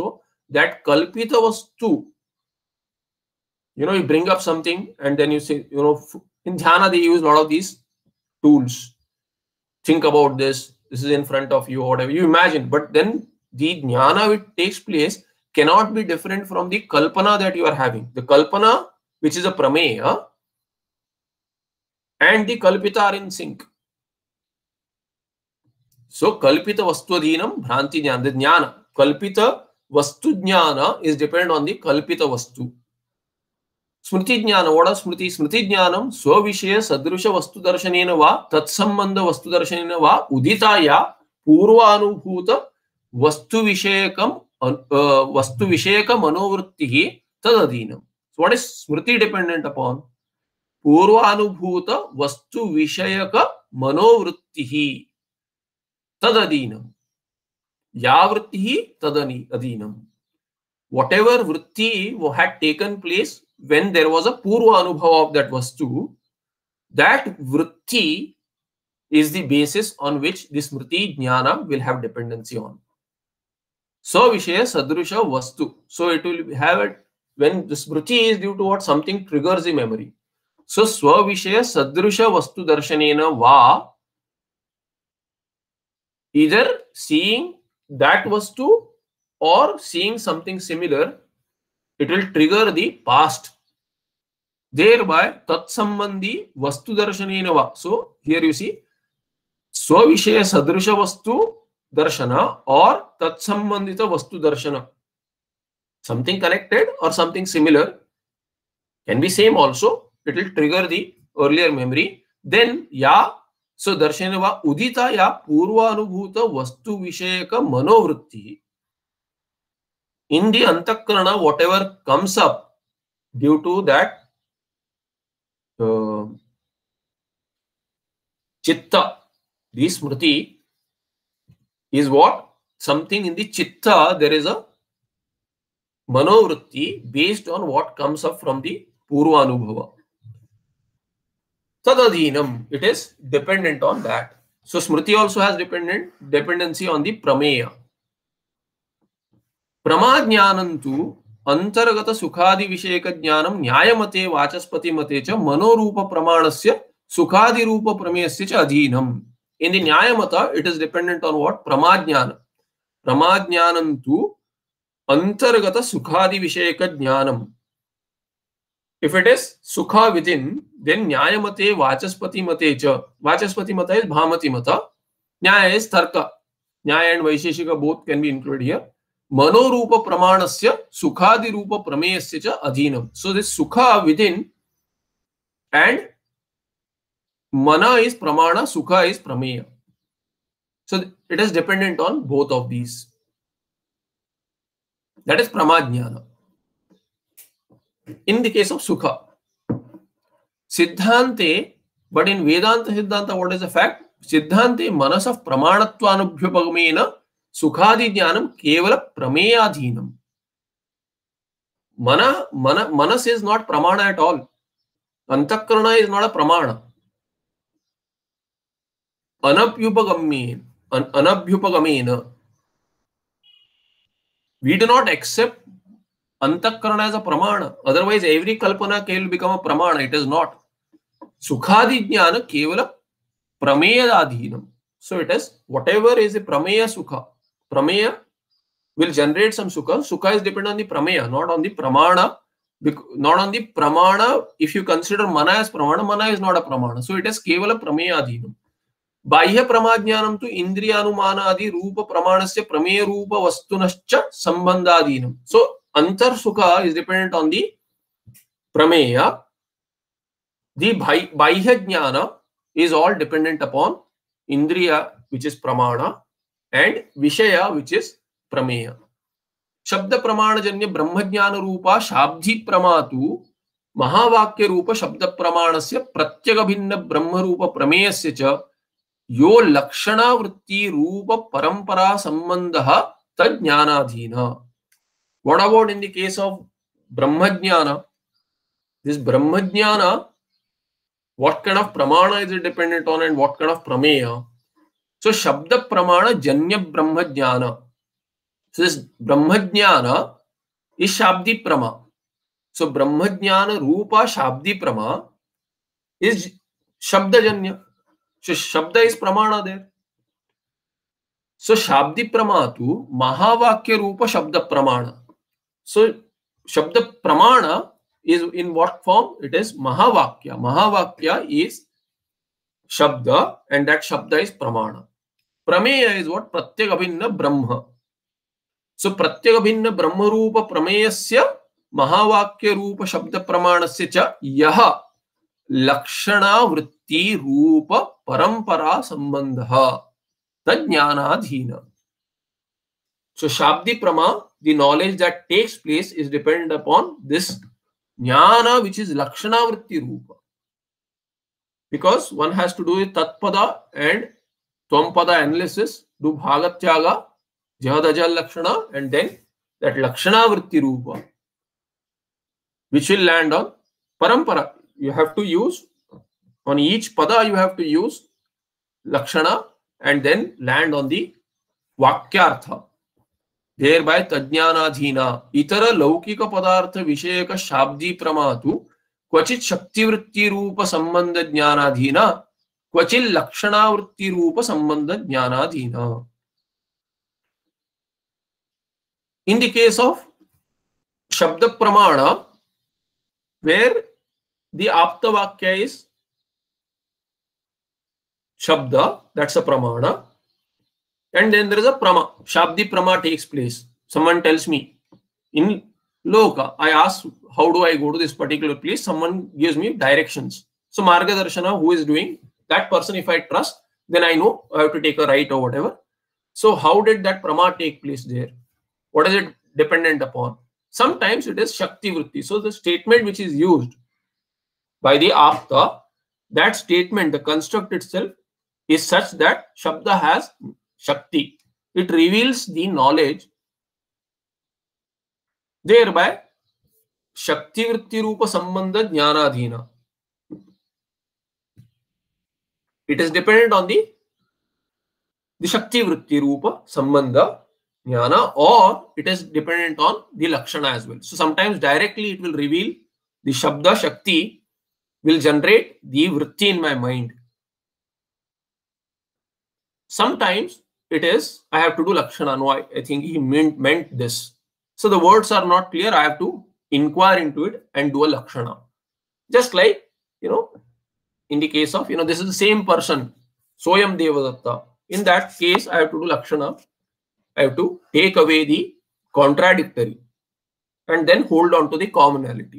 that kalpita vastu, you know, you bring up something and then you say, you know, in dhyana they use a lot of these tools. Think about this, this is in front of you, or whatever you imagine. But then the jnana which takes place cannot be different from the kalpana that you are having. The kalpana, which is a prameya, and the kalpita are in sync. So kalpita vastu adhinam bhranti jnana. The jnana, kalpita vastu jnana is dependent on the kalpita vastu. Smriti jnana, what is smriti? Smriti jnanam swavishaya sadrusha vastu darshanena va tatsambandha vastu darshanena va uditaya purvanubhuta vastu vishayakam uh, vastu vishayaka manovrittihi tadadhinam. So what is smriti dependent upon? Purvanubhuta vastu vishayaka manovrittihi tadadhinam. Ya vrittihi tadani adhinam. Whatever vritti had taken place when there was a purva anubhava of that vastu, that vritti is the basis on which this smriti jnana will have dependency on. So vishaya sadrusha vastu. So it will have it when the smriti is due to what? Something triggers the memory. So swa vishaya sadrusha vastu darshanena va, either seeing that vastu or seeing something similar, it will trigger the past. Thereby, tat sambandhi vastu darshanena va. So here you see, swavishaya sadrisha vastu darshana or tat sambandhita vastu darshana. Something connected or something similar, can be same also. It will trigger the earlier memory. Then ya, so darshana va udita ya purva anubhuta vastu vishayaka manovritti. In the antakarana, whatever comes up due to that uh, chitta, the smriti is what? Something in the chitta, there is a manovritti based on what comes up from the purva anubhava. Tadadhinam, it is dependent on that. So smriti also has dependent dependency on the prameya. Pramadjnanantu antargata sukhadi visheka jnanam nyayamate vachaspati mate cha manorupa pramanasya sukhadi rupa prameyasya cha adhinam. In the nyayamata, it is dependent on what? Pramadjnana. Pramadjnanantu antargata sukhadi visheka jnanam. If it is sukha within, then nyayamate vachaspati mate cha. Vachaspati mata is bhamati mata. Nyaya is tarka. Nyaya and vaisheshika both can be included here. Manorupa pramanasya sukhadi rupa prameyasya cha adhinam. So this sukha within and mana is pramana, sukha is prameya. So it is dependent on both of these. That is pramadjnana. In the case of sukha, siddhante, but in Vedanta Siddhanta, what is the fact? Siddhante manas of pramanatvanubhyupagamena sukhadi jnanam kevala prameyadhinam. Mana, mana, manas is not pramana at all. Antakarana is not a pramana. Anabhyupagamena, an, anabhyupagamena. We do not accept antakarana as a pramana. Otherwise, every kalpana will become a pramana. It is not. Sukhadi jnana kevala prameyadhinam. So it is whatever is a prameya sukha. Prameya will generate some sukha. Sukha is dependent on the prameya, not on the pramana. Not on the pramana. If you consider mana as pramana, mana is not a pramana. So it is kevala prameyadhinam. Bahya pramadjnanam tu indriyanumana adi rupa pramanasya prameya rupa vastunascha sambandhadhinam. So antar sukha is dependent on the prameya. The bahya jnana is all dependent upon indriya, which is pramana, and vishaya, which is prameya. Shabda pramana janya brahmajnana rupa shabdhi pramatu mahavakya rupa shabda pramanasya pratyaga bhinna brahma rupa prameyasya cha yo lakshana vritti rupa parampara sambandha tad jnanadhina. What about in the case of brahmajnana? This brahmajnana, what kind of pramana is it dependent on and what kind of prameya? So shabda pramana janya brahmajnana. So this brahmajnana is Shabdi Prama. So Brahmajnana Rupa Shabdi Prama is Shabdajanya. So Shabda is Pramana there. So Shabdi Prama tu Mahavakya Rupa Shabda Pramana. So Shabda Pramana is in what form? It is Mahavakya. Mahavakya is Shabda and that Shabda is Pramana. Prameya is what? Pratyagabhinna Brahma. So Pratyagabhinna Brahma Rupa Prameyasya Mahavakya Rupa Shabda Pramanasya cha yaha Lakshana Vritti Rupa Parampara Sambandha Tajnanadhina. So Shabdi Prama, the knowledge that takes place is dependent upon this Jnana, which is Lakshana Vritti Rupa. Because one has to do with Tatpada and Twampada analysis, do Bhagatyaga, Jahadajal Lakshana, and then that Lakshana Vritti Rupa, which will land on Parampara. You have to use, on each Pada you have to use Lakshana and then land on the Vakyartha. Thereby Tajnanadhina. Itara Laukika Padartha Vishayaka Shabdi Pramatu Kvachit Shakti Vritti Rupa Sambandha Jnanadhina Kvachil Lakshana Vritti Rupa Sambandha Jnanadhina. In the case of Shabda Pramana, where the Apta Vakya is Shabda, that's a Pramana, and then there is a Prama. Shabdi Prama takes place. Someone tells me, in Loka, I ask, how do I go to this particular place? Someone gives me directions. So Marga Darshana, who is doing, that person, if I trust, then I know I have to take a right or whatever. So how did that Prama take place there? What is it dependent upon? Sometimes it is Shakti Vritti. So the statement which is used by the Apta, that statement, the construct itself, is such that Shabda has Shakti. It reveals the knowledge. Thereby, Shakti Vritti Rupa Sambandha Jnanadhina. It is dependent on the, the Shakti Vritti Rupa Sambandha Jnana, or it is dependent on the Lakshana as well. So sometimes directly it will reveal the Shabda Shakti will generate the Vritti in my mind. Sometimes it is, I have to do Lakshana. No, I, I think he meant, meant this. So the words are not clear. I have to inquire into it and do a Lakshana. Just like, you know, in the case of, you know, this is the same person, Soyam Devadatta. In that case, I have to do Lakshana. I have to take away the contradictory and then hold on to the commonality.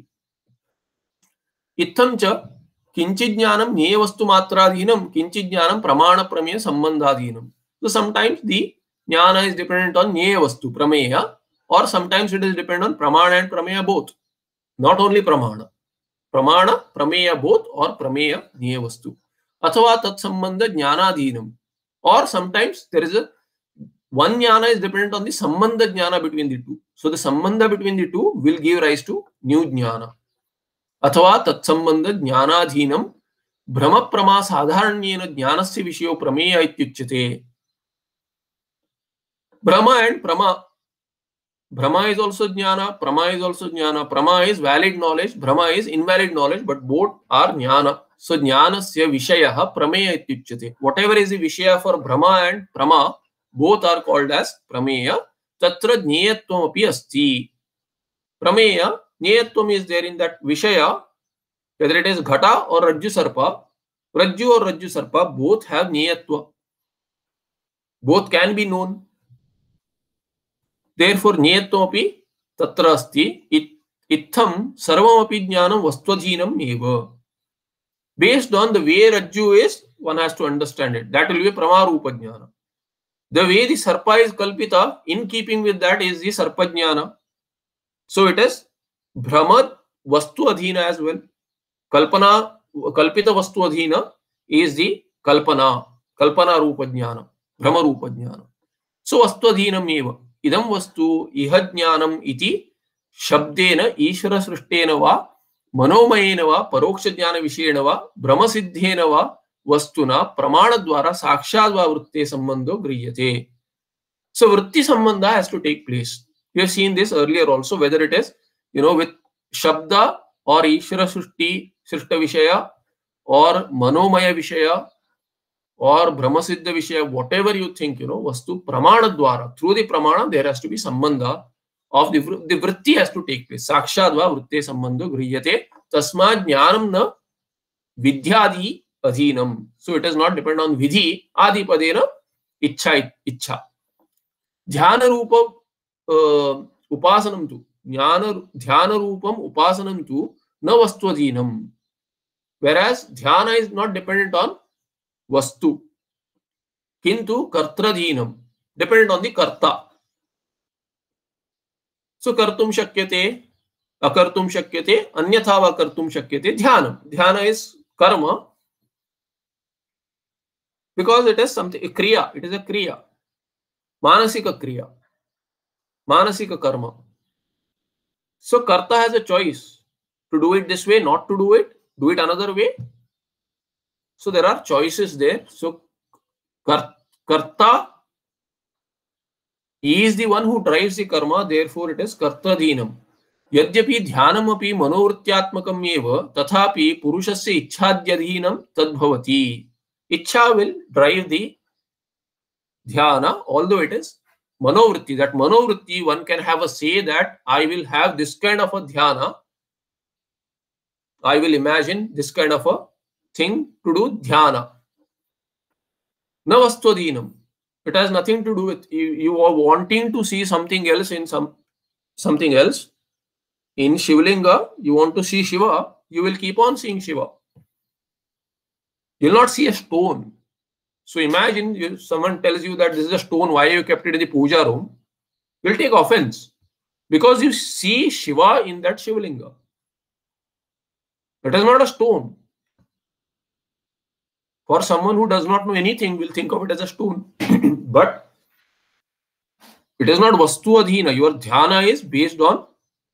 Itham cha kinchijnanam nyevastu matradhinam kinchijnanam pramana prameya sambandhadhinam. So sometimes the jnana is dependent on nyevastu prameya, or sometimes it is dependent on pramana and prameya both. Not only pramana. Pramana, prameya both, or prameya nyevastu. Athava tat sambandha jnanadhinam. Or sometimes there is a one jnana is dependent on the sambandha jnana between the two. So the sambandha between the two will give rise to new jnana. Athava tat sambandha jnanadhinam brahma prama sadharanyena jnanasya vishayo prameya ityuchyate. Brahma and prama. Brahma is also jnana, prama is also jnana. Prama is valid knowledge, brahma is invalid knowledge, but both are jnana. So jnanasya vishayaha prameya ityuchyate. Whatever is the vishaya for brahma and prama, both are called as prameya. Tatra jneyatvam api asti. Prameya, jneyatvam is there in that vishaya, whether it is ghata or rajju sarpa. Rajju or rajju sarpa both have jneyatva. Both can be known. Therefore, jneyatvam api tatra asti. Itham sarvam api jnanam vastwadhinam eva. Based on the way rajju is, one has to understand it. That will be prama rupa jnana. The way the sarpa is kalpita, in keeping with that is the sarpa jnana. So it is brahma vastu adhina as well. Kalpana, kalpita vastu adhina is the kalpana, kalpana rupa jnana, brahma rupa jnana. So vastu adhinam eva. Idam vastu iha jnanam iti shabdena ishvara srishtena va manomayena va paroksha jnana vishena va brahma siddhena va vastuna pramana dwara sakshad va vritti sambandho griyate. So vritti sambandha has to take place. We have seen this earlier also, whether it is, you know, with Shabda or Ishvara Srishti, Srishta Vishaya, or Manomaya Vishaya, or Brahmasiddha Vishaya, whatever you think, you know, Vastu Pramana Dwara, through the Pramana, there has to be Sambandha of the, the Vritti has to take place. Sakshadva Vritte Sambandho Griyate, Tasmad Jnanam na Vidyadi Adhinam. So it does not depend on Vidhi, Adi Padena, Ichha, Ichha. Dhyana Rupa uh, Upasanam tu, Dhyana Rupam Upasanam tu, na Vastwadhinam. Whereas Dhyana is not dependent on Vastu. Kintu Kartradhinam, dependent on the Karta. So Kartum Shakyate, Akartum Shakyate, Anyathava Kartum Shakyate, Dhyanam. Dhyana is karma because it is something, a kriya, it is a kriya. Manasika kriya. Manasika karma. So Karta has a choice to do it this way, not to do it, do it another way. So there are choices there. So Karta, he is the one who drives the karma, therefore it is Kartradhinam. Yadyapi dhyanam api manovrityatmakam eva, tathapi purushasya ichhadyadhinam tadbhavati. Ichha will drive the dhyana, although it is manovritti. That manovritti, one can have a say that I will have this kind of a dhyana. I will imagine this kind of a thing to do dhyana. Na vastwadhinam. It has nothing to do with you, you are wanting to see something else in some something else. In Shivlinga, you want to see Shiva, you will keep on seeing Shiva. You will not see a stone. So imagine you, someone tells you that this is a stone, why you kept it in the puja room? You will take offense because you see Shiva in that Shivlinga. It is not a stone. For someone who does not know anything, will think of it as a stone. But it is not Vastu Adhina. Your dhyana is based on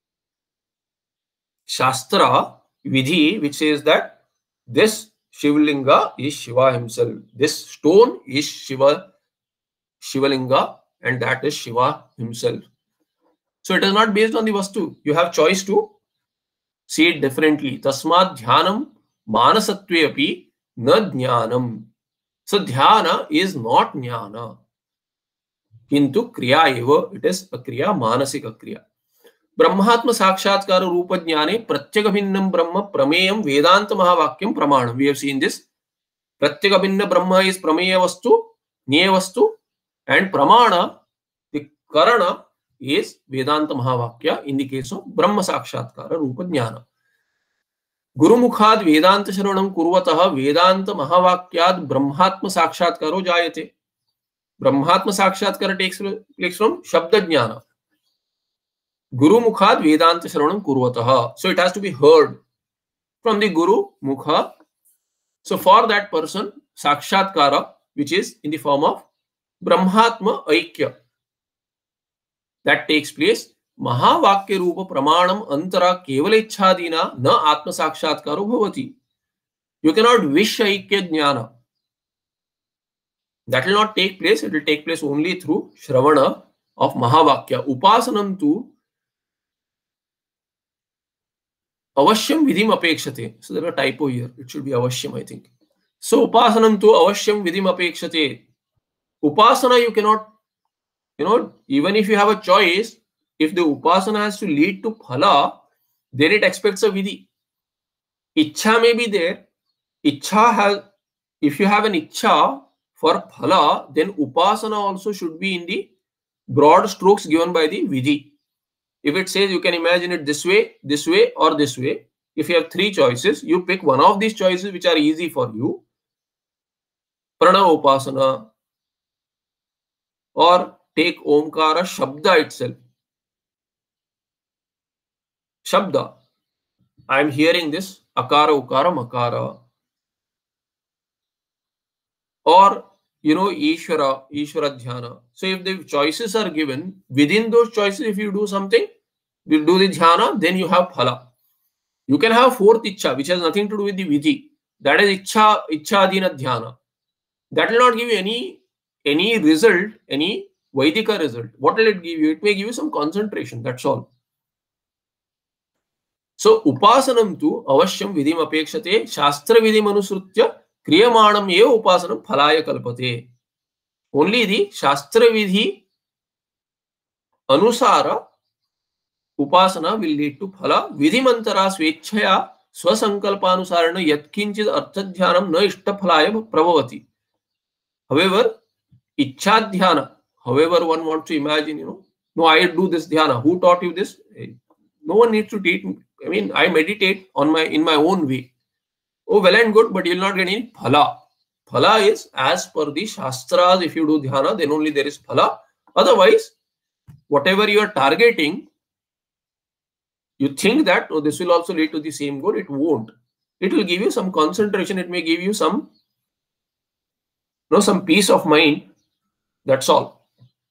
Shastra, Vidhi, which says that this Shivlinga is Shiva himself. This stone is Shiva, Shivalinga, and that is Shiva himself. So it is not based on the Vastu. You have choice to see it differently. Tasmad dhyanam manasatve api na jnanam. So dhyana is not jnana. Kintu kriya eva, it is a kriya, manasika kriya. Brahmatma sakshatkara rupa jnane pratyagabhinnam brahma prameyam vedanta mahavakyam pramanam. We have seen this. Pratyagabhinna brahma is prameya vastu, nye vastu, and pramana, the karana, is vedanta mahavakya in the case of brahma sakshatkara rupa jnana. Guru mukhad vedanta shravanam kurvataha vedanta mahavakyad brahmatma sakshatkaro jayate. Brahmatma sakshatkara takes place from shabda jnana. Guru mukhad vedanta shravanam kurvataha. So it has to be heard from the Guru mukha. So for that person, sakshatkara, which is in the form of brahmatma aikya, that takes place. Mahavakya rupa pramanam antara kevala ichhadina na atma sakshatkaro bhavati. You cannot wish aikya jnana. That will not take place. It will take place only through shravana of mahavakya. Upasanam tu avashyam vidhim apekshate. So there is a typo here. It should be avashyam, I think. So upasanam tu avashyam vidhim apekshate. Upasana you cannot, you know, even if you have a choice, if the upasana has to lead to phala, then it expects a vidhi. Ichha may be there. Ichha has, if you have an ichha for phala, then upasana also should be in the broad strokes given by the vidhi. If it says you can imagine it this way, this way, or this way, if you have three choices, you pick one of these choices which are easy for you. Prana upasana, or take Omkara Shabda itself. Shabda. I am hearing this. Akara, Ukara, Makara. Or, you know, Ishvara, Ishvara Dhyana. So if the choices are given, within those choices, if you do something, you do the Dhyana, then you have Phala. You can have fourth Ichha, which has nothing to do with the Vidhi. That is Ichha, Ichha Adhina Dhyana. That will not give you any, any result, any Vaidika result. What will it give you? It may give you some concentration. That's all. So upasanam tu avashyam vidim apekshate shastra vidim anusrutya kriyamanam eva upasanam phalaya kalpate. Only the shastra vidhi anusara upasana will lead to phala. Vidimantara swechhaya swasankalpanusarana yatkinchid arthadhyanam na ishta phalaya prabhavati. However, ichha dhyana, however one wants to imagine, you know, no, I do this dhyana. Who taught you this? No one needs to teach me. I mean, I meditate on my in my own way. Oh, well and good, but you will not get any phala. Phala is as per the shastras. If you do dhyana, then only there is phala. Otherwise, whatever you are targeting, you think that oh, this will also lead to the same goal. It won't. It will give you some concentration. It may give you some, you know, some peace of mind. That's all.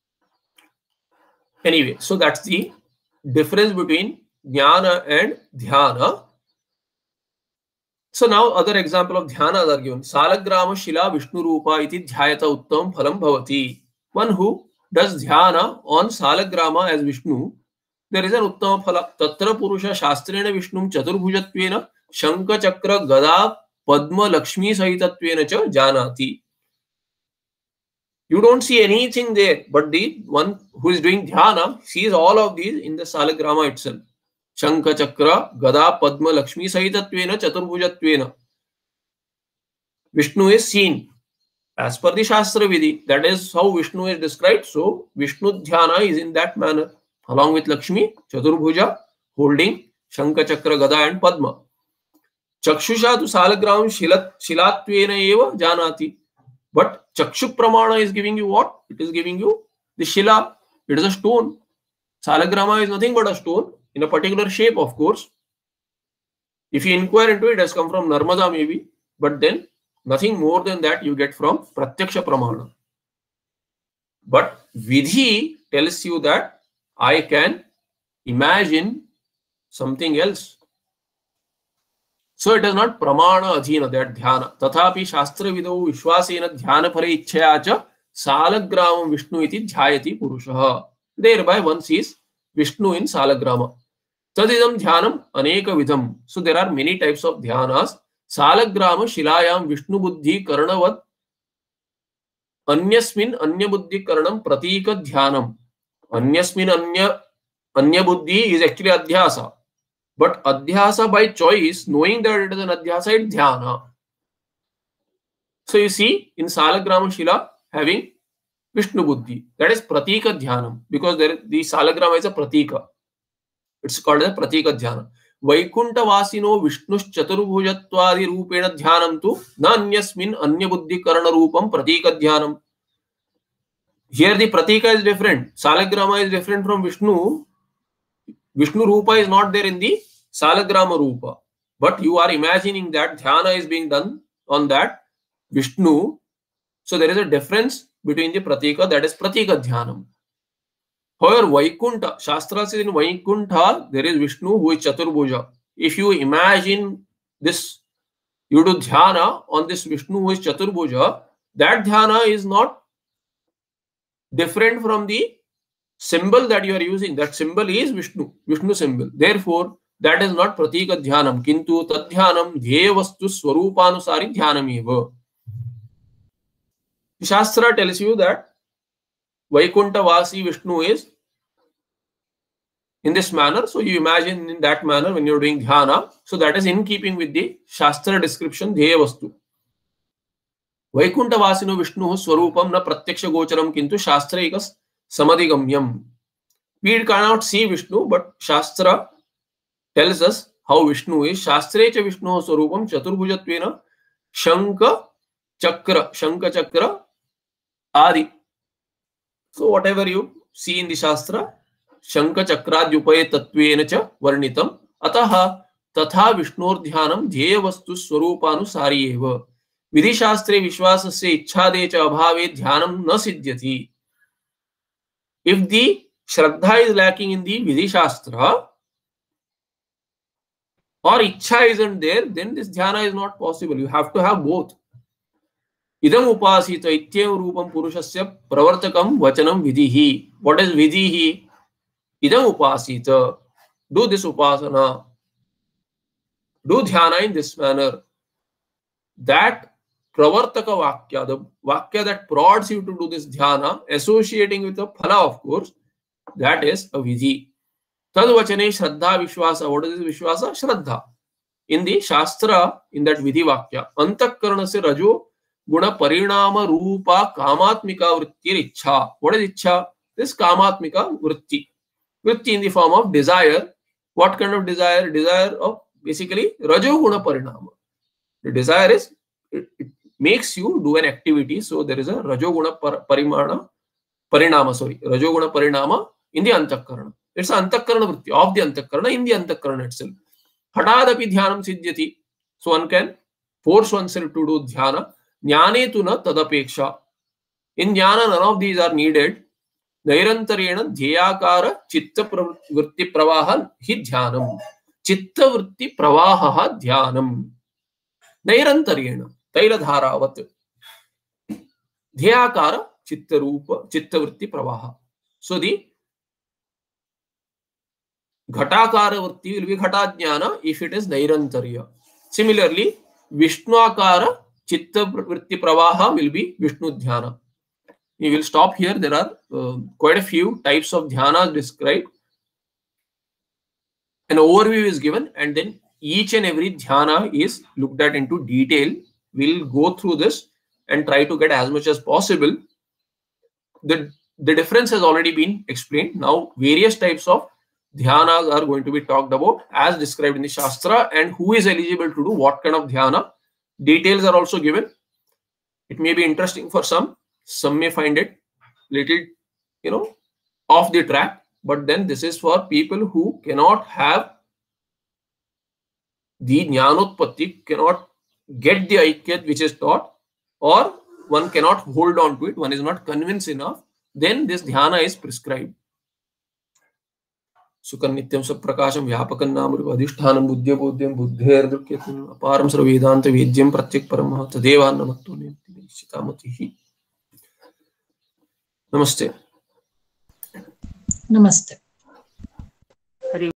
Anyway, so that's the difference between jnana and dhyana. So now other example of dhyana are given. Salagrama shila Vishnu rupa iti dhyayata uttam phalam bhavati. One who does dhyana on Salagrama as Vishnu, there is an uttama phala. Tatra purusha shastrena Vishnum chaturbhujatvena shanka chakra gada padma lakshmi sahitatvena cha janati. You don't see anything there, but the one who is doing dhyana sees all of these in the Salagrama itself. Shanka chakra gada padma lakshmi sahitatvena chaturbhujatvena. Vishnu is seen as per the Shastra Vidhi. That is how Vishnu is described. So Vishnu dhyana is in that manner, along with Lakshmi, Chaturbhuja, holding Shanka chakra gada and Padma. Chakshusha tu Salagram shilat shilatvena eva janati. But Chakshu Pramana is giving you what? It is giving you the Shila. It is a stone. Salagrama is nothing but a stone in a particular shape, of course. If you inquire into it, it has come from Narmada maybe, but then nothing more than that you get from Pratyaksha Pramana. But Vidhi tells you that I can imagine something else. So it is not pramana adhina, that dhyana. Tathapi shastra vidau vishwasena dhyana phale ichchaya cha Salagramam Vishnu iti dhyayati purushaha. Thereby one sees Vishnu in Salagrama. Tadidam dhyanam aneka vidham. So there are many types of dhyanas. Salagrama shilayam Vishnu buddhi karanavat anyasmin anya buddhi karanam pratika dhyanam. Anyasmin anya anya buddhi is actually adhyasa. But adhyasa by choice, knowing that it is an adhyasa, it's dhyana. So you see in Salagrama Shila having Vishnu buddhi. That is pratika dhyanam, because there the Salagrama is a pratika. It's called as pratika dhyana. Vaikunta vasino Vishnush chaturbhujatvadi rupena dhyanam tu na anyasmin anya buddhi karana rupam pratika dhyanam. Here the pratika is different. Salagrama is different from Vishnu. Vishnu Rupa is not there in the Salagrama Rupa. But you are imagining that dhyana is being done on that Vishnu. So there is a difference between the pratika, that is pratika dhyanam. However, Vaikunta, Shastra says in Vaikunta, there is Vishnu who is Chaturbhuja. If you imagine this, you do dhyana on this Vishnu who is Chaturbhuja, that dhyana is not different from the symbol that you are using. That symbol is Vishnu, Vishnu symbol. Therefore, that is not pratika dhyanam. Kintu tad dhyanam dhyaya vastu swarupanusari dhyanam eva. Shastra tells you that Vaikunta Vasi Vishnu is in this manner. So you imagine in that manner when you are doing dhyana. So that is in keeping with the Shastra description dhyaya vastu. Vaikunta Vasino Vishnu swarupam na pratyaksha gocharam kintu Shastra ekas samadhigamyam. We cannot see Vishnu, but Shastra tells us how Vishnu is. Shastrecha Vishnu swarupam chaturbhujatvena shanka chakra, shanka chakra adi. So whatever you see in the Shastra, shanka chakra dyupaye tatvena cha varnitam ataha tatha Vishnur dhyanam dhyaya vastu swarupanusari eva. Vidhi Shastre vishwasasya ichchade cha abhave dhyanam na siddhyati. If the Shraddha is lacking in the Vidhi Shastra or Ichcha isn't there, then this dhyana is not possible. You have to have both. idam upasita ityam rupam purushasya pravartakam vachanam vidhihi. What is vidhihi? Idam upasita, do this upasana, do dhyana in this manner. That pravartaka vakya, the vakya that prods you to do this dhyana, associating with the phala, of course, that is a vidhi. Tad vachane shraddha vishwasa. What is this vishwasa? Shraddha. In the shastra, in that vidhi vakya, antakarana se rajo guna parinama rupa kamatmika vrittir ichha. What is ichha? This kamatmika vritti. Vritti in the form of desire. What kind of desire? Desire of basically rajo guna parinama. The desire is, it, it makes you do an activity. So there is a rajoguna par, parimana parinama, sorry, rajoguna parinama in the antakarana. It's an antakarana vritti of the antakarana in the antakarana itself. Hatadapi dhyanam siddhyati. So one can force oneself to do dhyana. Jnane tu na tadapeksha. In jnana, none of these are needed. Nairantarena dhyayakara chitta vritti pravaha hi dhyanam. Chitta vritti pravaha dhyanam. Nairantarena tailadharavat dhyakara chitta rupa chitta vritti pravaha. So the ghatakara vritti will be ghatajnana if it is nairantarya. Similarly, Vishnuakara chitta vritti pravaha will be Vishnu dhyana. We will stop here. There are uh, quite a few types of dhyanas described. An overview is given, and then each and every dhyana is looked at into detail. We'll go through this and try to get as much as possible. The, the difference has already been explained. Now, various types of dhyanas are going to be talked about as described in the Shastra, and who is eligible to do what kind of dhyana. Details are also given. It may be interesting for some. Some may find it little, you know, off the track. But then this is for people who cannot have the jnanotpatti, cannot get the aikyat which is taught, or one cannot hold on to it, one is not convinced enough, then this dhyana is prescribed. Sukhan nityam saprakasham vyapakam namru adhishthanam buddhya bodhyam buddher dukyatam aparam sarvedanta vedyam pratyak paramah tadeva namatto nishchitamatihi. Namaste. Namaste.